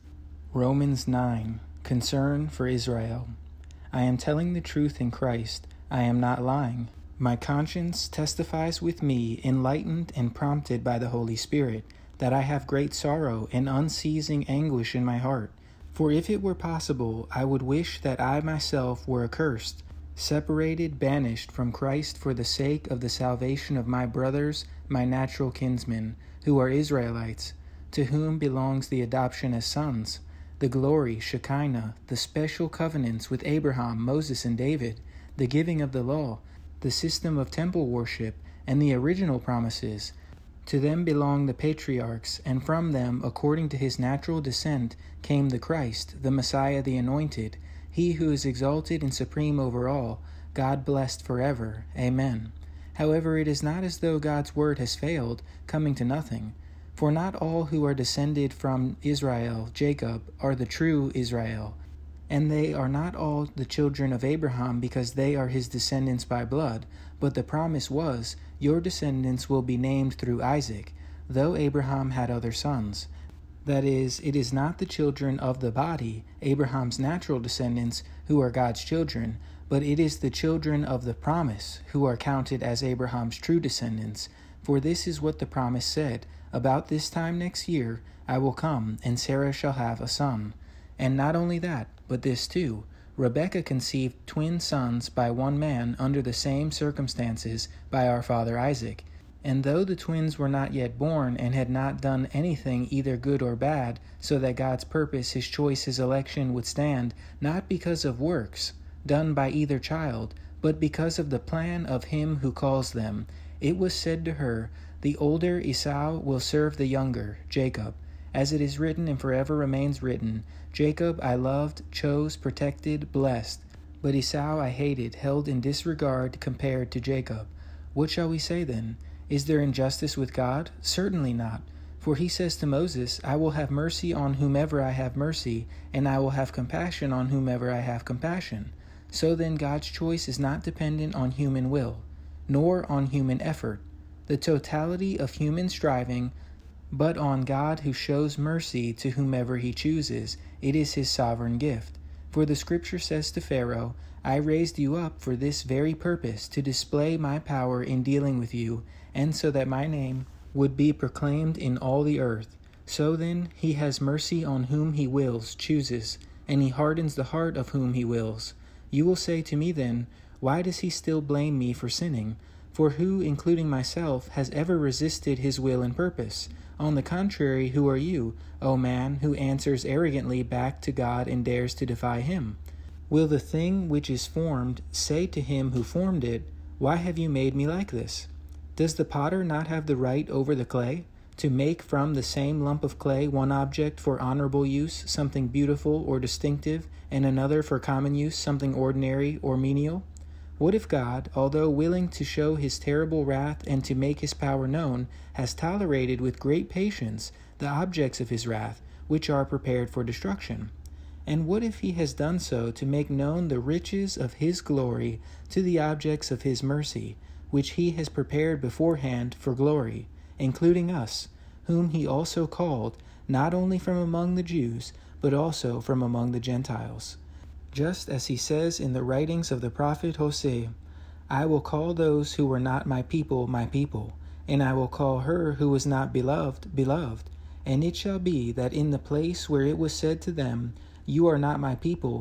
Romans nine. Concern for Israel. I am telling the truth in Christ. I am not lying. My conscience testifies with me, enlightened and prompted by the Holy Spirit, that I have great sorrow and unceasing anguish in my heart. For if it were possible, I would wish that I myself were accursed, separated, banished from Christ for the sake of the salvation of my brothers, my natural kinsmen, who are Israelites, to whom belongs the adoption as sons, the glory, Shekinah, the special covenants with Abraham, Moses, and David, the giving of the law, the system of temple worship, and the original promises. To them belong the patriarchs, and from them, according to his natural descent, came the Christ, the Messiah, the Anointed, he who is exalted and supreme over all, God blessed forever. Amen. However, it is not as though God's word has failed, coming to nothing. For not all who are descended from Israel, Jacob, are the true Israel, and they are not all the children of Abraham because they are his descendants by blood, but the promise was, Your descendants will be named through Isaac, though Abraham had other sons. That is, it is not the children of the body, Abraham's natural descendants, who are God's children, but it is the children of the promise, who are counted as Abraham's true descendants. For this is what the promise said, About this time next year I will come, and Sarah shall have a son. And not only that, but this too, Rebekah conceived twin sons by one man under the same circumstances by our father Isaac. And though the twins were not yet born and had not done anything either good or bad, so that God's purpose, his choice, his election would stand, not because of works done by either child, but because of the plan of him who calls them, it was said to her, The older Esau will serve the younger, Jacob. As it is written and forever remains written, Jacob I loved, chose, protected, blessed. But Esau I hated, held in disregard compared to Jacob. What shall we say then? Is there injustice with God? Certainly not. For he says to Moses, I will have mercy on whomever I have mercy, and I will have compassion on whomever I have compassion. So then God's choice is not dependent on human will, nor on human effort, the totality of human striving, but on God who shows mercy to whomever he chooses. It is his sovereign gift. For the scripture says to Pharaoh, I raised you up for this very purpose, to display my power in dealing with you, and so that my name would be proclaimed in all the earth. So then he has mercy on whom he wills, chooses, and he hardens the heart of whom he wills. You will say to me then, Why does he still blame me for sinning? For who, including myself, has ever resisted his will and purpose? On the contrary, who are you, O man, who answers arrogantly back to God and dares to defy him? Will the thing which is formed say to him who formed it, Why have you made me like this? Does the potter not have the right over the clay, to make from the same lump of clay one object for honorable use, something beautiful or distinctive, and another for common use, something ordinary or menial? What if God, although willing to show his terrible wrath and to make his power known, has tolerated with great patience the objects of his wrath, which are prepared for destruction? And what if he has done so to make known the riches of his glory to the objects of his mercy, which he has prepared beforehand for glory, including us, whom he also called, not only from among the Jews, but also from among the Gentiles? Just as he says in the writings of the prophet Hosea, I will call those who were not my people, my people, and I will call her who was not beloved, beloved. And it shall be that in the place where it was said to them, You are not my people,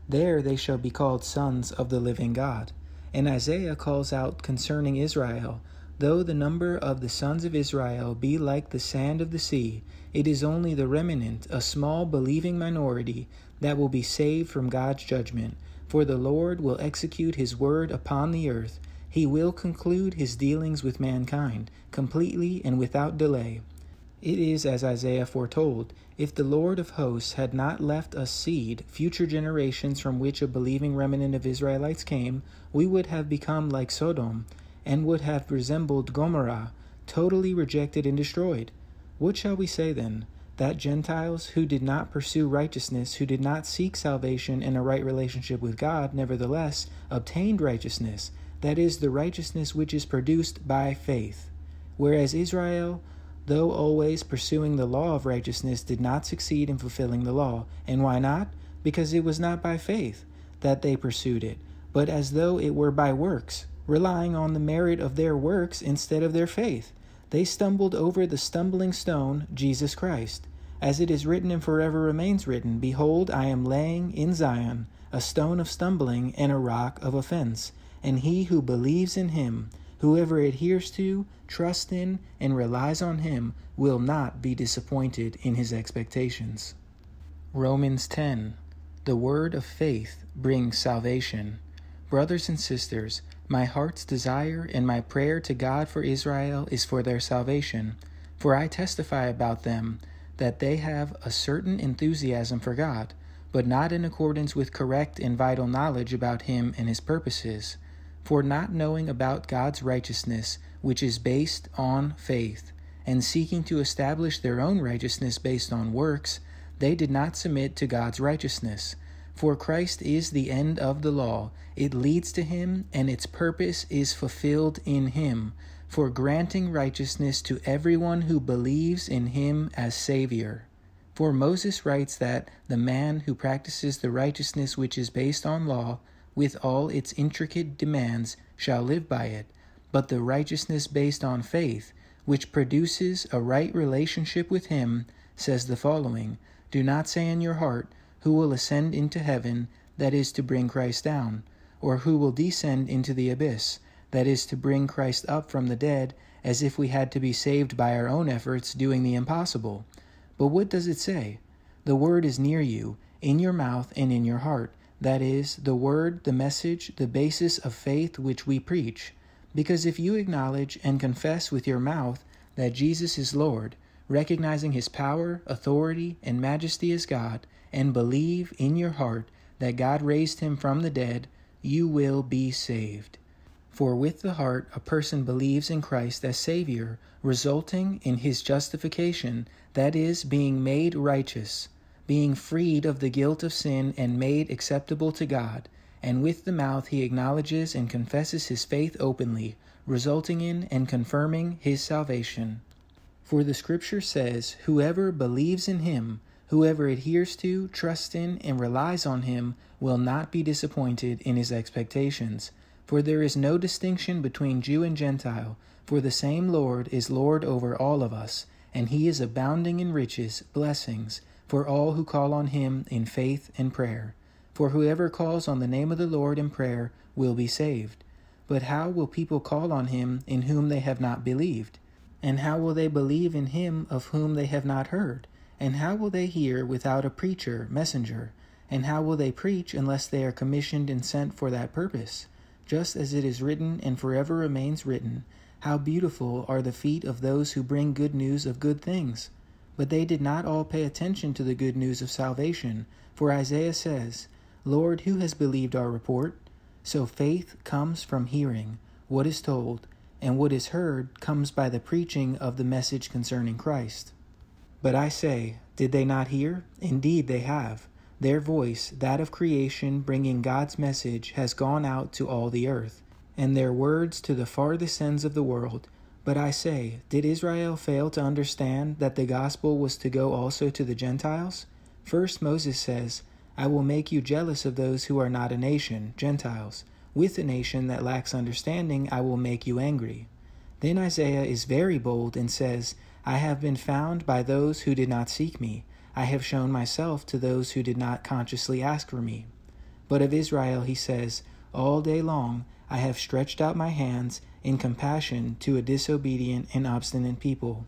There they shall be called sons of the living God. And Isaiah calls out concerning Israel, though the number of the sons of Israel be like the sand of the sea, it is only the remnant, a small believing minority, that will be saved from God's judgment. For the Lord will execute his word upon the earth. He will conclude his dealings with mankind, completely and without delay. It is as Isaiah foretold, if the Lord of hosts had not left us seed, future generations from which a believing remnant of Israelites came, we would have become like Sodom, and would have resembled Gomorrah, totally rejected and destroyed. What shall we say then? That Gentiles who did not pursue righteousness, who did not seek salvation and a right relationship with God, nevertheless obtained righteousness, that is, the righteousness which is produced by faith. Whereas Israel, though always pursuing the law of righteousness, did not succeed in fulfilling the law. And why not? Because it was not by faith that they pursued it, but as though it were by works, relying on the merit of their works instead of their faith. They stumbled over the stumbling stone, Jesus Christ. As it is written and forever remains written, Behold, I am laying in Zion a stone of stumbling and a rock of offense, and he who believes in him, whoever adheres to, trusts in, and relies on him, will not be disappointed in his expectations. Romans ten. The word of faith brings salvation. Brothers and sisters, my heart's desire and my prayer to God for Israel is for their salvation. For I testify about them that they have a certain enthusiasm for God, but not in accordance with correct and vital knowledge about him and his purposes. For not knowing about God's righteousness, which is based on faith, and seeking to establish their own righteousness based on works, they did not submit to God's righteousness. For Christ is the end of the law. It leads to him, and its purpose is fulfilled in him, for granting righteousness to everyone who believes in him as Savior. For Moses writes that the man who practices the righteousness which is based on law, with all its intricate demands, shall live by it. But the righteousness based on faith, which produces a right relationship with him, says the following, Do not say in your heart, Who will ascend into heaven, that is to bring Christ down, or who will descend into the abyss, that is to bring Christ up from the dead, as if we had to be saved by our own efforts doing the impossible. But what does it say? The word is near you, in your mouth and in your heart. That is, the word, the message, the basis of faith which we preach. Because if you acknowledge and confess with your mouth that Jesus is Lord, recognizing his power, authority, and majesty as God, and believe in your heart that God raised him from the dead, you will be saved. For with the heart a person believes in Christ as Savior, resulting in his justification, that is, being made righteous, being freed of the guilt of sin and made acceptable to God, and with the mouth he acknowledges and confesses his faith openly, resulting in and confirming his salvation. For the Scripture says, Whoever believes in him, whoever adheres to, trusts in, and relies on him, will not be disappointed in his expectations. For there is no distinction between Jew and Gentile, for the same Lord is Lord over all of us, and he is abounding in riches, blessings, for all who call on him in faith and prayer. For whoever calls on the name of the Lord in prayer will be saved. But how will people call on him in whom they have not believed? And how will they believe in him of whom they have not heard? And how will they hear without a preacher, messenger? And how will they preach unless they are commissioned and sent for that purpose? Just as it is written and forever remains written, How beautiful are the feet of those who bring good news of good things. But they did not all pay attention to the good news of salvation. For Isaiah says, Lord, who has believed our report? So faith comes from hearing what is told, and what is heard comes by the preaching of the message concerning Christ. But I say, did they not hear? Indeed they have. Their voice, that of creation, bringing God's message, has gone out to all the earth, and their words to the farthest ends of the world. But I say, did Israel fail to understand that the gospel was to go also to the Gentiles? First Moses says, I will make you jealous of those who are not a nation, Gentiles. With a nation that lacks understanding, I will make you angry. Then Isaiah is very bold and says, I have been found by those who did not seek me. I have shown myself to those who did not consciously ask for me. But of Israel he says, all day long I have stretched out my hands in compassion to a disobedient and obstinate people.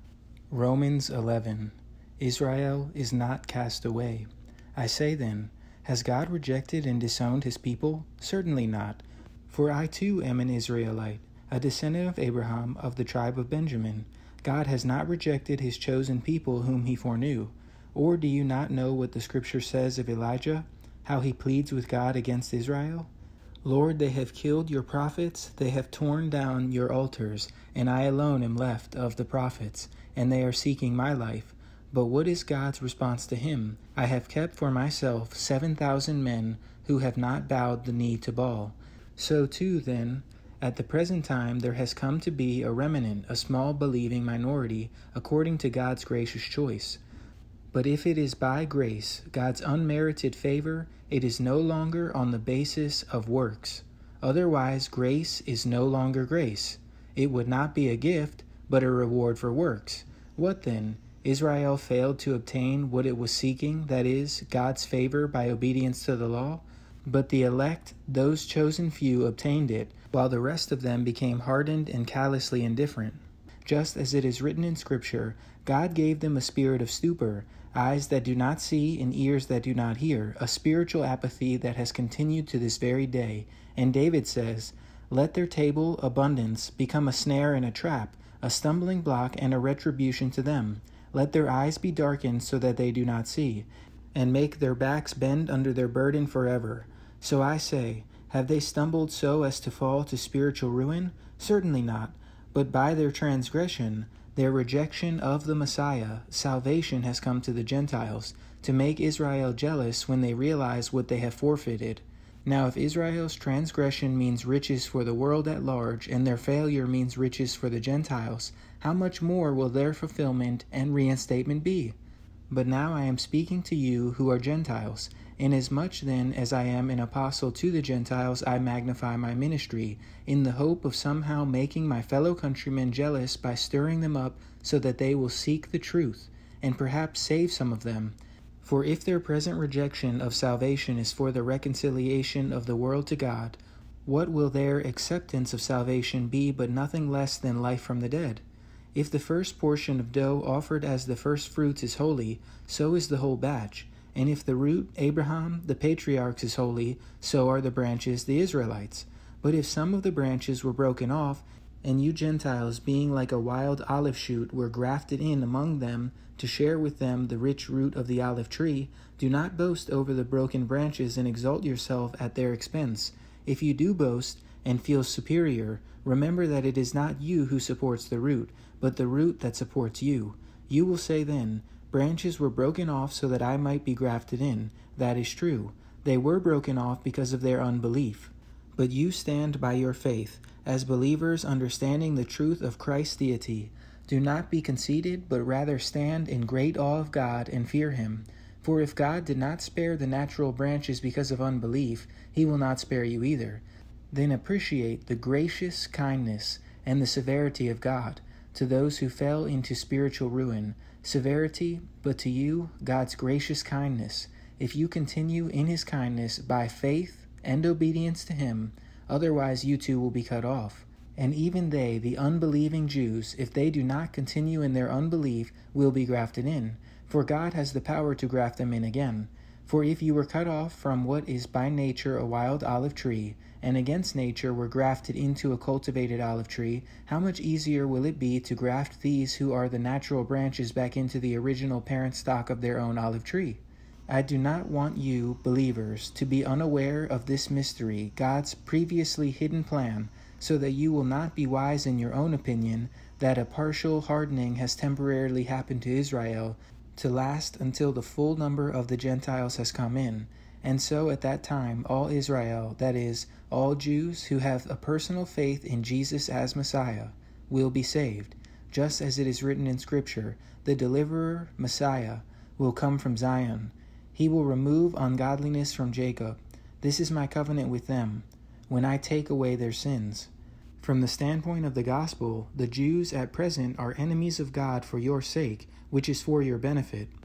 Romans eleven. Israel is not cast away. I say then, has God rejected and disowned his people? Certainly not. For I too am an Israelite, a descendant of Abraham of the tribe of Benjamin. God has not rejected his chosen people whom he foreknew. Or do you not know what the scripture says of Elijah, how he pleads with God against Israel? Lord, they have killed your prophets, they have torn down your altars, and I alone am left of the prophets, and they are seeking my life. But what is God's response to him? I have kept for myself seven thousand men who have not bowed the knee to Baal. So too, then, at the present time there has come to be a remnant, a small believing minority, according to God's gracious choice. But if it is by grace, God's unmerited favor, it is no longer on the basis of works. Otherwise, grace is no longer grace. It would not be a gift, but a reward for works. What then? Israel failed to obtain what it was seeking, that is, God's favor by obedience to the law? But the elect, those chosen few, obtained it, while the rest of them became hardened and callously indifferent. Just as it is written in Scripture, God gave them a spirit of stupor, eyes that do not see and ears that do not hear, a spiritual apathy that has continued to this very day. And David says, let their table, abundance, become a snare and a trap, a stumbling block and a retribution to them. Let their eyes be darkened so that they do not see, and make their backs bend under their burden forever. So I say, have they stumbled so as to fall to spiritual ruin? Certainly not. But by their transgression, their rejection of the Messiah, salvation has come to the Gentiles, to make Israel jealous when they realize what they have forfeited. Now if Israel's transgression means riches for the world at large, and their failure means riches for the Gentiles, how much more will their fulfillment and reinstatement be? But now I am speaking to you who are Gentiles. Inasmuch then as I am an apostle to the Gentiles, I magnify my ministry, in the hope of somehow making my fellow countrymen jealous by stirring them up so that they will seek the truth, and perhaps save some of them. For if their present rejection of salvation is for the reconciliation of the world to God, what will their acceptance of salvation be but nothing less than life from the dead? If the first portion of dough offered as the first fruits is holy, so is the whole batch. And if the root, Abraham, the patriarchs, is holy, so are the branches, the Israelites. But if some of the branches were broken off, and you Gentiles, being like a wild olive shoot, were grafted in among them to share with them the rich root of the olive tree, do not boast over the broken branches and exalt yourself at their expense. If you do boast and feel superior, remember that it is not you who supports the root, but the root that supports you. You will say then, branches were broken off so that I might be grafted in. That is true. They were broken off because of their unbelief. But you stand by your faith, as believers understanding the truth of Christ's deity. Do not be conceited, but rather stand in great awe of God and fear him. For if God did not spare the natural branches because of unbelief, he will not spare you either. Then appreciate the gracious kindness and the severity of God to those who fell into spiritual ruin. Severity, but to you, God's gracious kindness, if you continue in his kindness by faith and obedience to him, otherwise you too will be cut off. And even they, the unbelieving Jews, if they do not continue in their unbelief, will be grafted in, for God has the power to graft them in again. For if you were cut off from what is by nature a wild olive tree, and against nature were grafted into a cultivated olive tree, how much easier will it be to graft these who are the natural branches back into the original parent stock of their own olive tree? I do not want you, believers, to be unaware of this mystery, God's previously hidden plan, so that you will not be wise in your own opinion that a partial hardening has temporarily happened to Israel, to last until the full number of the Gentiles has come in. And so at that time all Israel, that is, all Jews who have a personal faith in Jesus as Messiah, will be saved, just as it is written in Scripture, the deliverer, Messiah, will come from Zion. He will remove ungodliness from Jacob. This is my covenant with them, when I take away their sins. From the standpoint of the gospel, the Jews at present are enemies of God for your sake, which is for your benefit.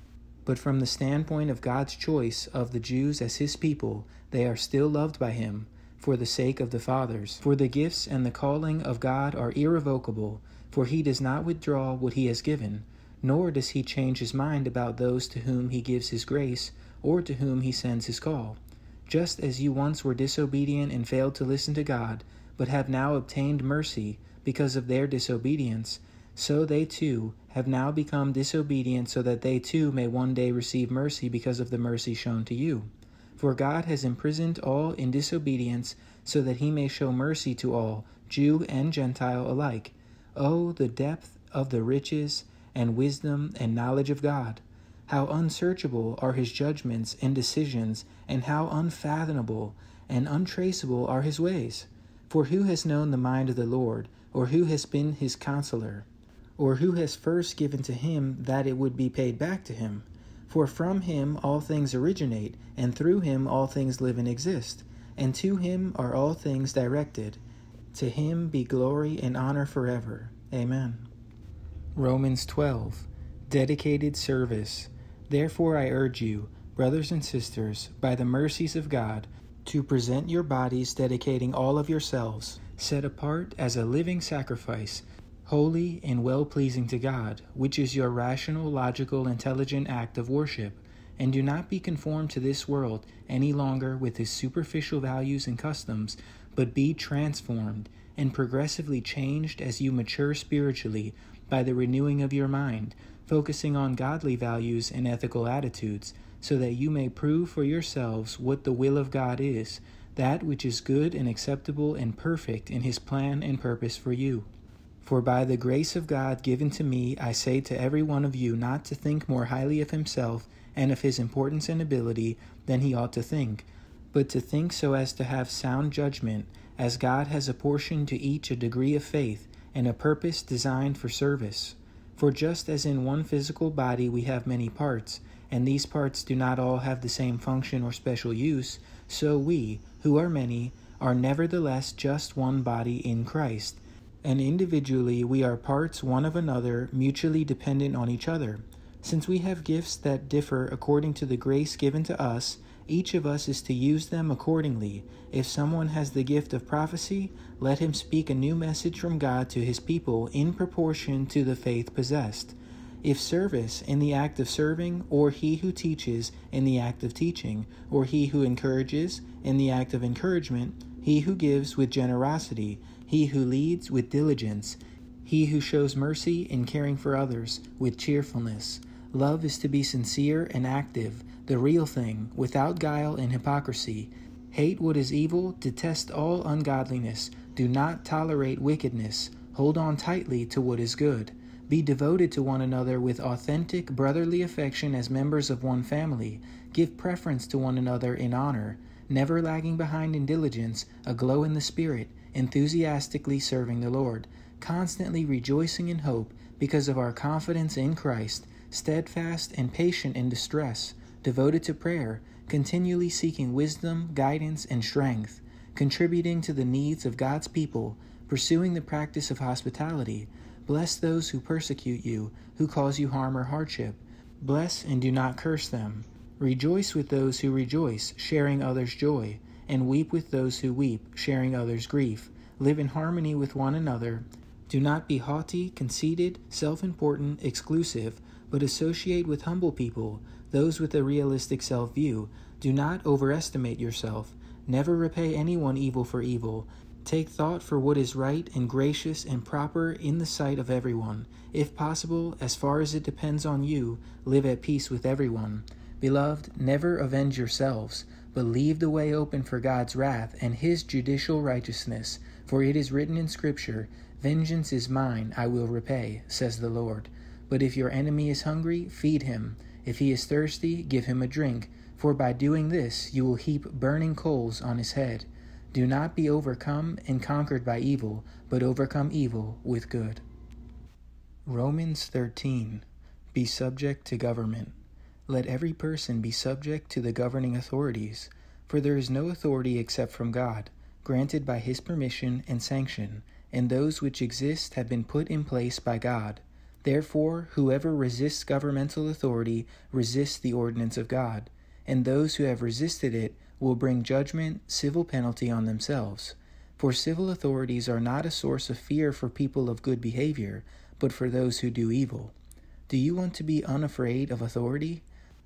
But from the standpoint of God's choice of the Jews as his people, they are still loved by him, for the sake of the fathers. For the gifts and the calling of God are irrevocable, for he does not withdraw what he has given, nor does he change his mind about those to whom he gives his grace, or to whom he sends his call. Just as you once were disobedient and failed to listen to God, but have now obtained mercy because of their disobedience, so they too have now become disobedient, so that they too may one day receive mercy because of the mercy shown to you. For God has imprisoned all in disobedience, so that he may show mercy to all, Jew and Gentile alike. Oh, the depth of the riches and wisdom and knowledge of God! How unsearchable are his judgments and decisions, and how unfathomable and untraceable are his ways! For who has known the mind of the Lord, or who has been his counselor? Or who has first given to him that it would be paid back to him? For from him all things originate, and through him all things live and exist, and to him are all things directed. To him be glory and honor forever. Amen. Romans twelve. Dedicated service. Therefore I urge you, brothers and sisters, by the mercies of God, to present your bodies, dedicating all of yourselves, set apart as a living sacrifice, holy and well-pleasing to God, which is your rational, logical, intelligent act of worship. And do not be conformed to this world any longer with its superficial values and customs, but be transformed and progressively changed as you mature spiritually by the renewing of your mind, focusing on godly values and ethical attitudes, so that you may prove for yourselves what the will of God is, that which is good and acceptable and perfect in his plan and purpose for you. For by the grace of God given to me, I say to every one of you not to think more highly of himself and of his importance and ability than he ought to think, but to think so as to have sound judgment, as God has apportioned to each a degree of faith and a purpose designed for service. For just as in one physical body we have many parts, and these parts do not all have the same function or special use, so we, who are many, are nevertheless just one body in Christ. And individually we are parts one of another, mutually dependent on each other. Since we have gifts that differ according to the grace given to us, each of us is to use them accordingly. If someone has the gift of prophecy, let him speak a new message from God to his people in proportion to the faith possessed. If service, in the act of serving, or he who teaches, in the act of teaching, or he who encourages, in the act of encouragement, he who gives with generosity, he who leads with diligence, he who shows mercy in caring for others with cheerfulness. Love is to be sincere and active, the real thing, without guile and hypocrisy. Hate what is evil, detest all ungodliness, do not tolerate wickedness, hold on tightly to what is good. Be devoted to one another with authentic brotherly affection as members of one family. Give preference to one another in honor, never lagging behind in diligence, aglow in the Spirit, enthusiastically serving the Lord, constantly rejoicing in hope because of our confidence in Christ, steadfast and patient in distress, devoted to prayer, continually seeking wisdom, guidance, and strength, contributing to the needs of God's people, pursuing the practice of hospitality. Bless those who persecute you, who cause you harm or hardship. Bless and do not curse them. Rejoice with those who rejoice, sharing others' joy, and weep with those who weep, sharing others' grief. Live in harmony with one another. Do not be haughty, conceited, self-important, exclusive, but associate with humble people, those with a realistic self-view. Do not overestimate yourself. Never repay anyone evil for evil. Take thought for what is right and gracious and proper in the sight of everyone. If possible, as far as it depends on you, live at peace with everyone. Beloved, never avenge yourselves, but leave the way open for God's wrath and his judicial righteousness. For it is written in Scripture, "Vengeance is mine, I will repay," says the Lord. But if your enemy is hungry, feed him. If he is thirsty, give him a drink. For by doing this, you will heap burning coals on his head. Do not be overcome and conquered by evil, but overcome evil with good. Romans thirteen. Be subject to government. Let every person be subject to the governing authorities, for there is no authority except from God, granted by his permission and sanction, and those which exist have been put in place by God. Therefore, whoever resists governmental authority resists the ordinance of God, and those who have resisted it will bring judgment, civil penalty on themselves. For civil authorities are not a source of fear for people of good behavior, but for those who do evil. Do you want to be unafraid of authority?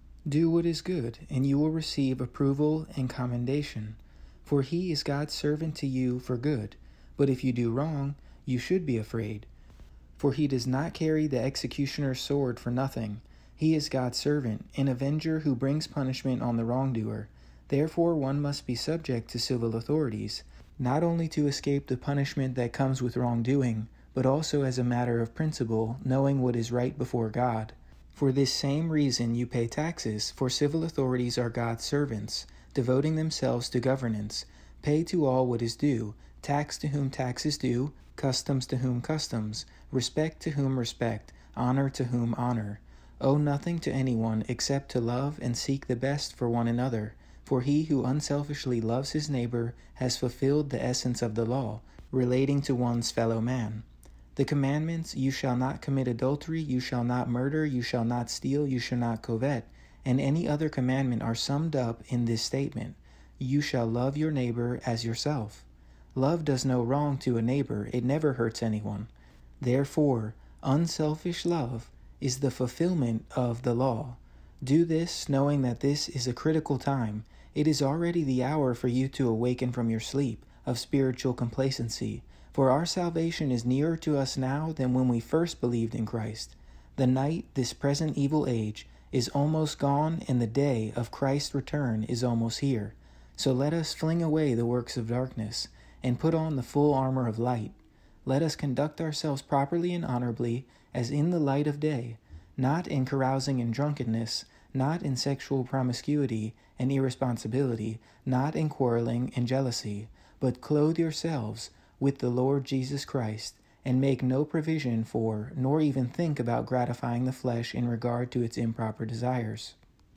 Do what is good, and you will receive approval and commendation. For he is God's servant to you for good. But if you do wrong, you should be afraid. For he does not carry the executioner's sword for nothing. He is God's servant, an avenger who brings punishment on the wrongdoer. Therefore one must be subject to civil authorities, not only to escape the punishment that comes with wrongdoing, but also as a matter of principle, knowing what is right before God. For this same reason you pay taxes, for civil authorities are God's servants, devoting themselves to governance. Pay to all what is due, tax to whom tax is due, customs to whom customs, respect to whom respect, honor to whom honor. Owe nothing to anyone except to love and seek the best for one another, for he who unselfishly loves his neighbor has fulfilled the essence of the law, relating to one's fellow man. The commandments, you shall not commit adultery, you shall not murder, you shall not steal, you shall not covet, and any other commandment are summed up in this statement: you shall love your neighbor as yourself. Love does no wrong to a neighbor, it never hurts anyone. Therefore, unselfish love is the fulfillment of the law. Do this, knowing that this is a critical time. It is already the hour for you to awaken from your sleep of spiritual complacency, for our salvation is nearer to us now than when we first believed in Christ. The night, this present evil age, is almost gone, and the day of Christ's return is almost here. So let us fling away the works of darkness, and put on the full armor of light. Let us conduct ourselves properly and honorably, as in the light of day, not in carousing and drunkenness, not in sexual promiscuity and irresponsibility, not in quarreling and jealousy, but clothe yourselves with the Lord Jesus Christ, and make no provision for, nor even think about gratifying the flesh in regard to its improper desires.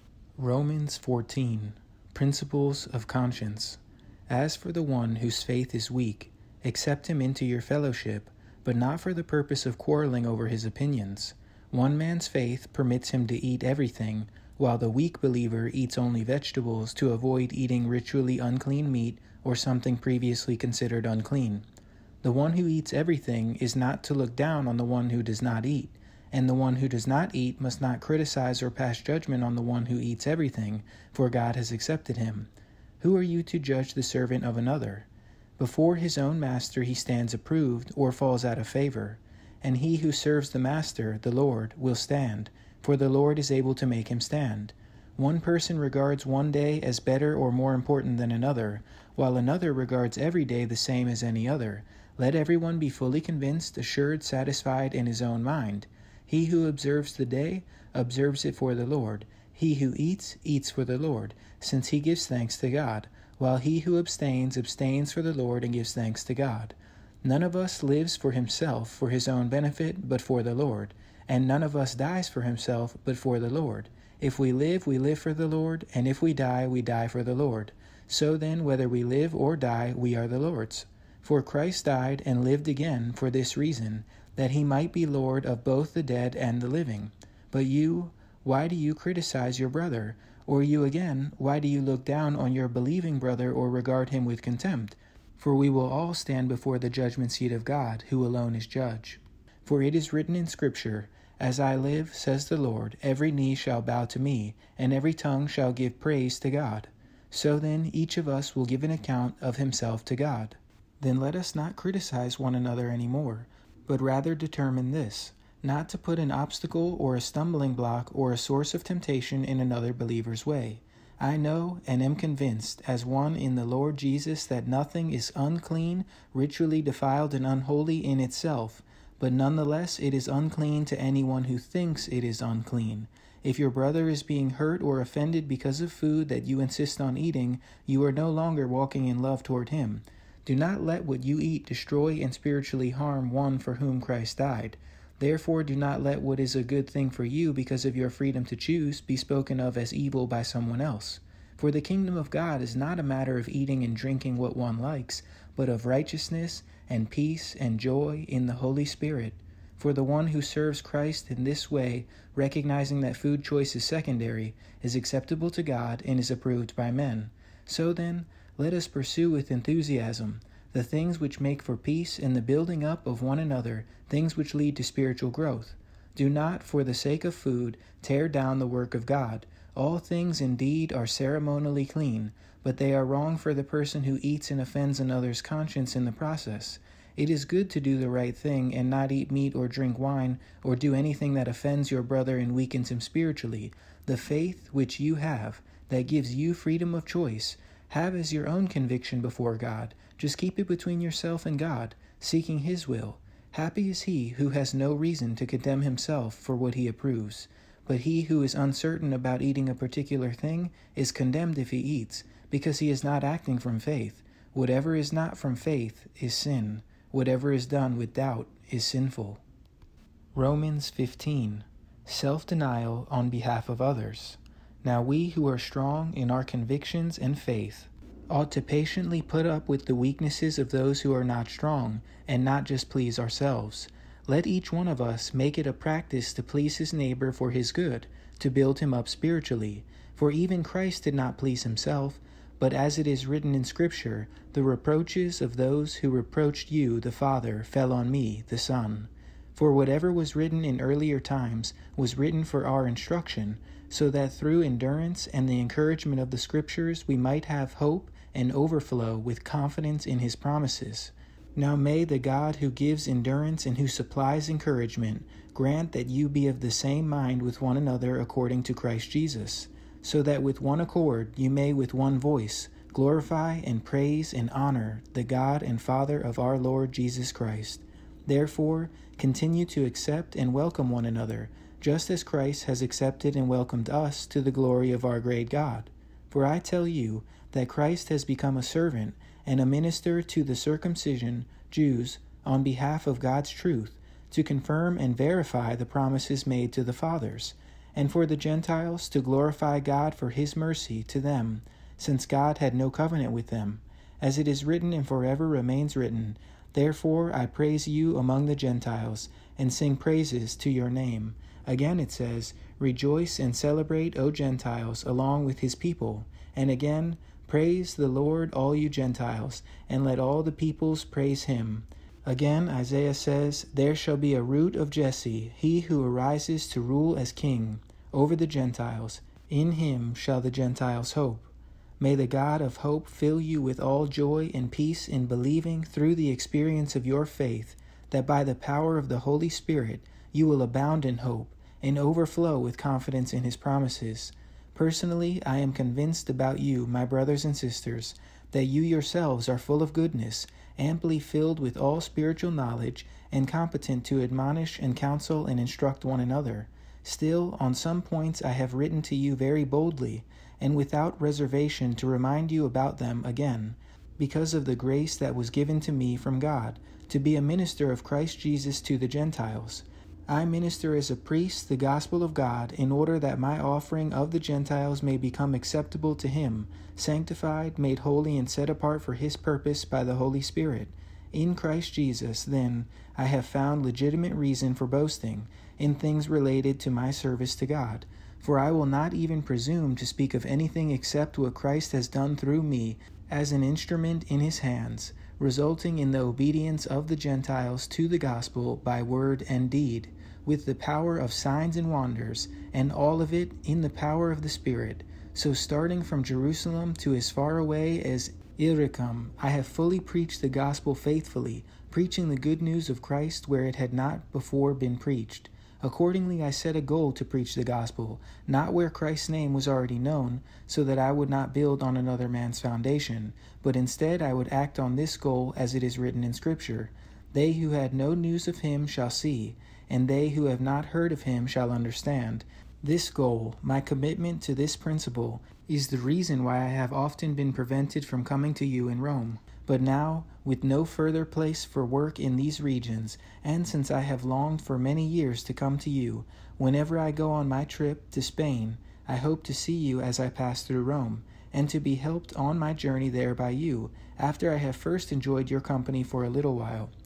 Romans fourteen. Principles of Conscience. As for the one whose faith is weak, accept him into your fellowship, but not for the purpose of quarreling over his opinions. One man's faith permits him to eat everything, while the weak believer eats only vegetables to avoid eating ritually unclean meat or something previously considered unclean. The one who eats everything is not to look down on the one who does not eat, and the one who does not eat must not criticize or pass judgment on the one who eats everything, for God has accepted him. Who are you to judge the servant of another? Before his own master he stands approved or falls out of favor, and he who serves the master, the Lord, will stand, for the Lord is able to make him stand. One person regards one day as better or more important than another, while another regards every day the same as any other. Let everyone be fully convinced, assured, satisfied in his own mind. He who observes the day, observes it for the Lord. He who eats, eats for the Lord, since he gives thanks to God, while he who abstains, abstains for the Lord and gives thanks to God. None of us lives for himself, for his own benefit, but for the Lord. And none of us dies for himself, but for the Lord. If we live, we live for the Lord, and if we die, we die for the Lord. So then, whether we live or die, we are the Lord's. For Christ died and lived again for this reason, that he might be Lord of both the dead and the living. But you, why do you criticize your brother? Or you again, why do you look down on your believing brother or regard him with contempt? For we will all stand before the judgment seat of God, who alone is judge. For it is written in Scripture, As I live, says the Lord, every knee shall bow to me, and every tongue shall give praise to God. So then each of us will give an account of himself to God. Then let us not criticize one another any more, but rather determine this, not to put an obstacle or a stumbling block or a source of temptation in another believer's way. I know and am convinced, as one in the Lord Jesus, that nothing is unclean, ritually defiled, and unholy in itself, but nonetheless it is unclean to anyone who thinks it is unclean. If your brother is being hurt or offended because of food that you insist on eating, you are no longer walking in love toward him. Do not let what you eat destroy and spiritually harm one for whom Christ died. Therefore do not let what is a good thing for you because of your freedom to choose be spoken of as evil by someone else. For the kingdom of God is not a matter of eating and drinking what one likes, but of righteousness and peace and joy in the Holy Spirit. For the one who serves Christ in this way, recognizing that food choice is secondary, is acceptable to God and is approved by men. So then, let us pursue with enthusiasm the things which make for peace and the building up of one another, things which lead to spiritual growth. Do not, for the sake of food, tear down the work of God. All things indeed are ceremonially clean, but they are wrong for the person who eats and offends another's conscience in the process. It is good to do the right thing and not eat meat or drink wine or do anything that offends your brother and weakens him spiritually. The faith which you have, that gives you freedom of choice, have as your own conviction before God. Just keep it between yourself and God, seeking His will. Happy is he who has no reason to condemn himself for what he approves. But he who is uncertain about eating a particular thing is condemned if he eats, because he is not acting from faith. Whatever is not from faith is sin. Whatever is done with doubt is sinful. Romans fifteen. Self-denial on behalf of others. Now we who are strong in our convictions and faith ought to patiently put up with the weaknesses of those who are not strong, and not just please ourselves. Let each one of us make it a practice to please his neighbor for his good, to build him up spiritually. For even Christ did not please himself, but as it is written in Scripture, the reproaches of those who reproached you, the Father, fell on me, the Son. For whatever was written in earlier times was written for our instruction, so that through endurance and the encouragement of the Scriptures we might have hope and overflow with confidence in his promises. Now may the God who gives endurance and who supplies encouragement grant that you be of the same mind with one another according to Christ Jesus, so that with one accord you may with one voice glorify and praise and honor the God and Father of our Lord Jesus Christ. Therefore, continue to accept and welcome one another, just as Christ has accepted and welcomed us to the glory of our great God. For I tell you that Christ has become a servant and a minister to the circumcision, Jews, on behalf of God's truth, to confirm and verify the promises made to the fathers, and for the Gentiles to glorify God for his mercy to them, since God had no covenant with them. As it is written and forever remains written, Therefore I praise you among the Gentiles, and sing praises to your name. Again it says, Rejoice and celebrate, O Gentiles, along with his people. And again, Praise the Lord, all you Gentiles, and let all the peoples praise him. Again, Isaiah says, There shall be a root of Jesse, he who arises to rule as king over the Gentiles. In him shall the Gentiles hope. May the God of hope fill you with all joy and peace in believing through the experience of your faith, that by the power of the Holy Spirit you will abound in hope and overflow with confidence in his promises. Personally, I am convinced about you, my brothers and sisters, that you yourselves are full of goodness, amply filled with all spiritual knowledge, and competent to admonish and counsel and instruct one another. Still, on some points I have written to you very boldly, and without reservation to remind you about them again, because of the grace that was given to me from God, to be a minister of Christ Jesus to the Gentiles. I minister as a priest the gospel of God in order that my offering of the Gentiles may become acceptable to him, sanctified, made holy, and set apart for his purpose by the Holy Spirit. In Christ Jesus, then, I have found legitimate reason for boasting in things related to my service to God. For I will not even presume to speak of anything except what Christ has done through me as an instrument in his hands, resulting in the obedience of the Gentiles to the gospel by word and deed, with the power of signs and wonders, and all of it in the power of the Spirit. So starting from Jerusalem to as far away as Illyricum, I have fully preached the gospel faithfully, preaching the good news of Christ where it had not before been preached. Accordingly, I set a goal to preach the gospel, not where Christ's name was already known, so that I would not build on another man's foundation, but instead I would act on this goal as it is written in Scripture. They who had no news of him shall see, and they who have not heard of him shall understand. This goal, my commitment to this principle, is the reason why I have often been prevented from coming to you in Rome. But now, with no further place for work in these regions, and since I have longed for many years to come to you, whenever I go on my trip to Spain, I hope to see you as I pass through Rome, and to be helped on my journey there by you, after I have first enjoyed your company for a little while.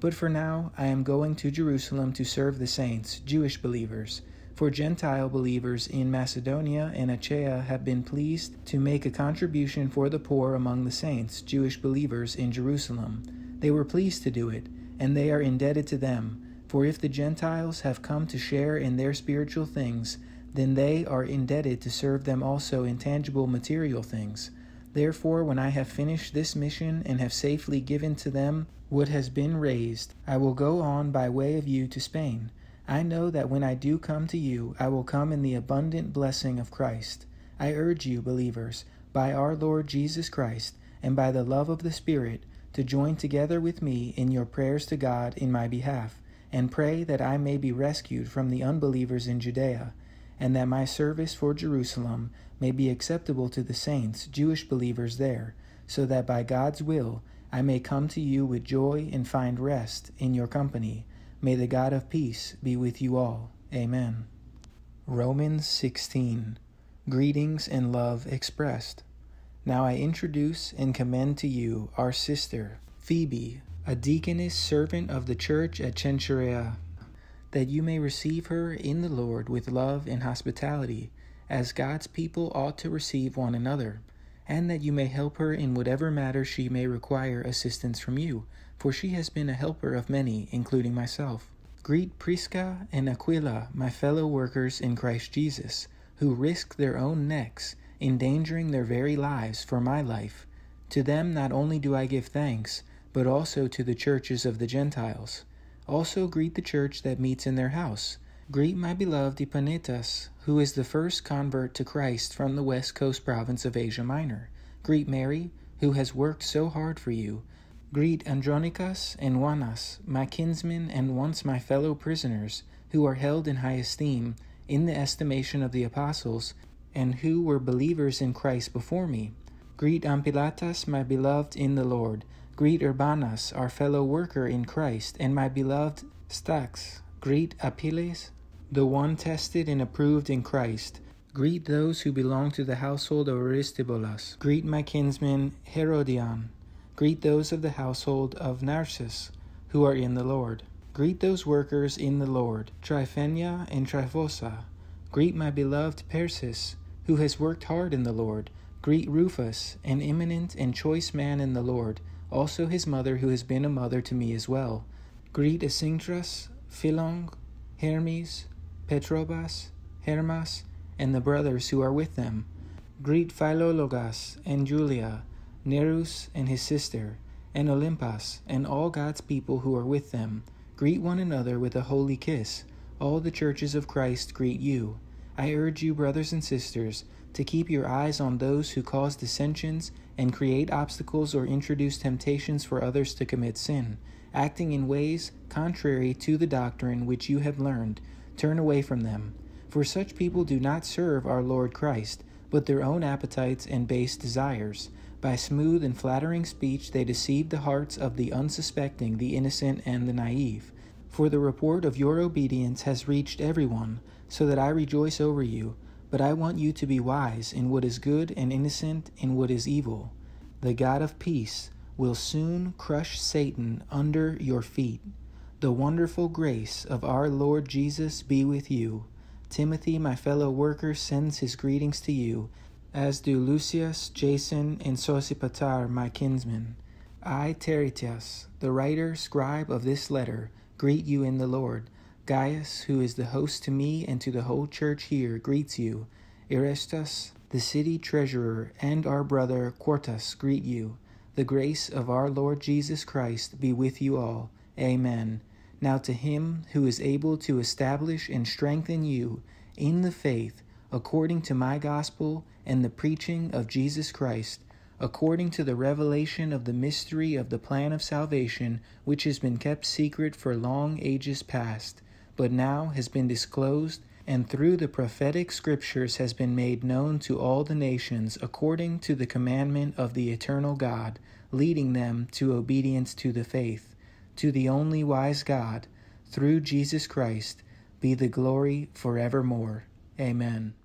But for now I am going to Jerusalem to serve the saints, Jewish believers. For Gentile believers in Macedonia and Achaia have been pleased to make a contribution for the poor among the saints, Jewish believers in Jerusalem. They were pleased to do it, and they are indebted to them. For if the Gentiles have come to share in their spiritual things, then they are indebted to serve them also in tangible material things. Therefore, when I have finished this mission and have safely given to them what has been raised, I will go on by way of you to Spain. I know that when I do come to you, I will come in the abundant blessing of Christ. I urge you, believers, by our Lord Jesus Christ, and by the love of the Spirit, to join together with me in your prayers to God in my behalf, and pray that I may be rescued from the unbelievers in Judea, and that my service for Jerusalem may be acceptable to the saints, Jewish believers there, so that by God's will I may come to you with joy and find rest in your company. May the God of peace be with you all. Amen. Romans sixteen. Greetings and love expressed. Now I introduce and commend to you our sister, Phoebe, a deaconess servant of the church at Cenchrea, that you may receive her in the Lord with love and hospitality, as God's people ought to receive one another, and that you may help her in whatever matter she may require assistance from you, for she has been a helper of many, including myself. Greet Prisca and Aquila, my fellow workers in Christ Jesus, who risked their own necks, endangering their very lives for my life. To them not only do I give thanks, but also to the churches of the Gentiles. Also greet the church that meets in their house. Greet my beloved Epanetus, who is the first convert to Christ from the west coast province of Asia Minor. Greet Mary, who has worked so hard for you. Greet Andronicus and Juanas, my kinsmen and once my fellow prisoners, who are held in high esteem in the estimation of the apostles, and who were believers in Christ before me. Greet Ampilatus, my beloved in the Lord. Greet Urbanus, our fellow worker in Christ, and my beloved Stax. Greet Apelles, the one tested and approved in Christ. Greet those who belong to the household of Aristobulus. Greet my kinsman Herodion. Greet those of the household of Narcissus, who are in the Lord. Greet those workers in the Lord, Tryphenia and Tryphosa. Greet my beloved Persis, who has worked hard in the Lord. Greet Rufus, an eminent and choice man in the Lord, also his mother, who has been a mother to me as well. Greet Asyncritus, Philong, Hermes, Petrobas, Hermas, and the brothers who are with them. Greet Philologus and Julia, Nerus and his sister, and Olympas, and all God's people who are with them. Greet one another with a holy kiss. All the churches of Christ greet you. I urge you, brothers and sisters, to keep your eyes on those who cause dissensions and create obstacles or introduce temptations for others to commit sin, acting in ways contrary to the doctrine which you have learned. Turn away from them. For such people do not serve our Lord Christ, but their own appetites and base desires. By smooth and flattering speech they deceive the hearts of the unsuspecting, the innocent, and the naive. For the report of your obedience has reached everyone, so that I rejoice over you. But I want you to be wise in what is good and innocent in what is evil. The God of peace will soon crush Satan under your feet. The wonderful grace of our Lord Jesus be with you. Timothy, my fellow worker, sends his greetings to you, as do Lucius, Jason, and Sosipater, my kinsmen. I, Tertius, the writer, scribe of this letter, greet you in the Lord. Gaius, who is the host to me and to the whole church here, greets you. Erastus, the city treasurer, and our brother Quartus greet you. The grace of our Lord Jesus Christ be with you all. Amen. Now to him who is able to establish and strengthen you in the faith, according to my gospel and the preaching of Jesus Christ, according to the revelation of the mystery of the plan of salvation, which has been kept secret for long ages past, but now has been disclosed, and through the prophetic scriptures has been made known to all the nations, according to the commandment of the eternal God, leading them to obedience to the faith. To the only wise God, through Jesus Christ, be the glory forevermore. Amen.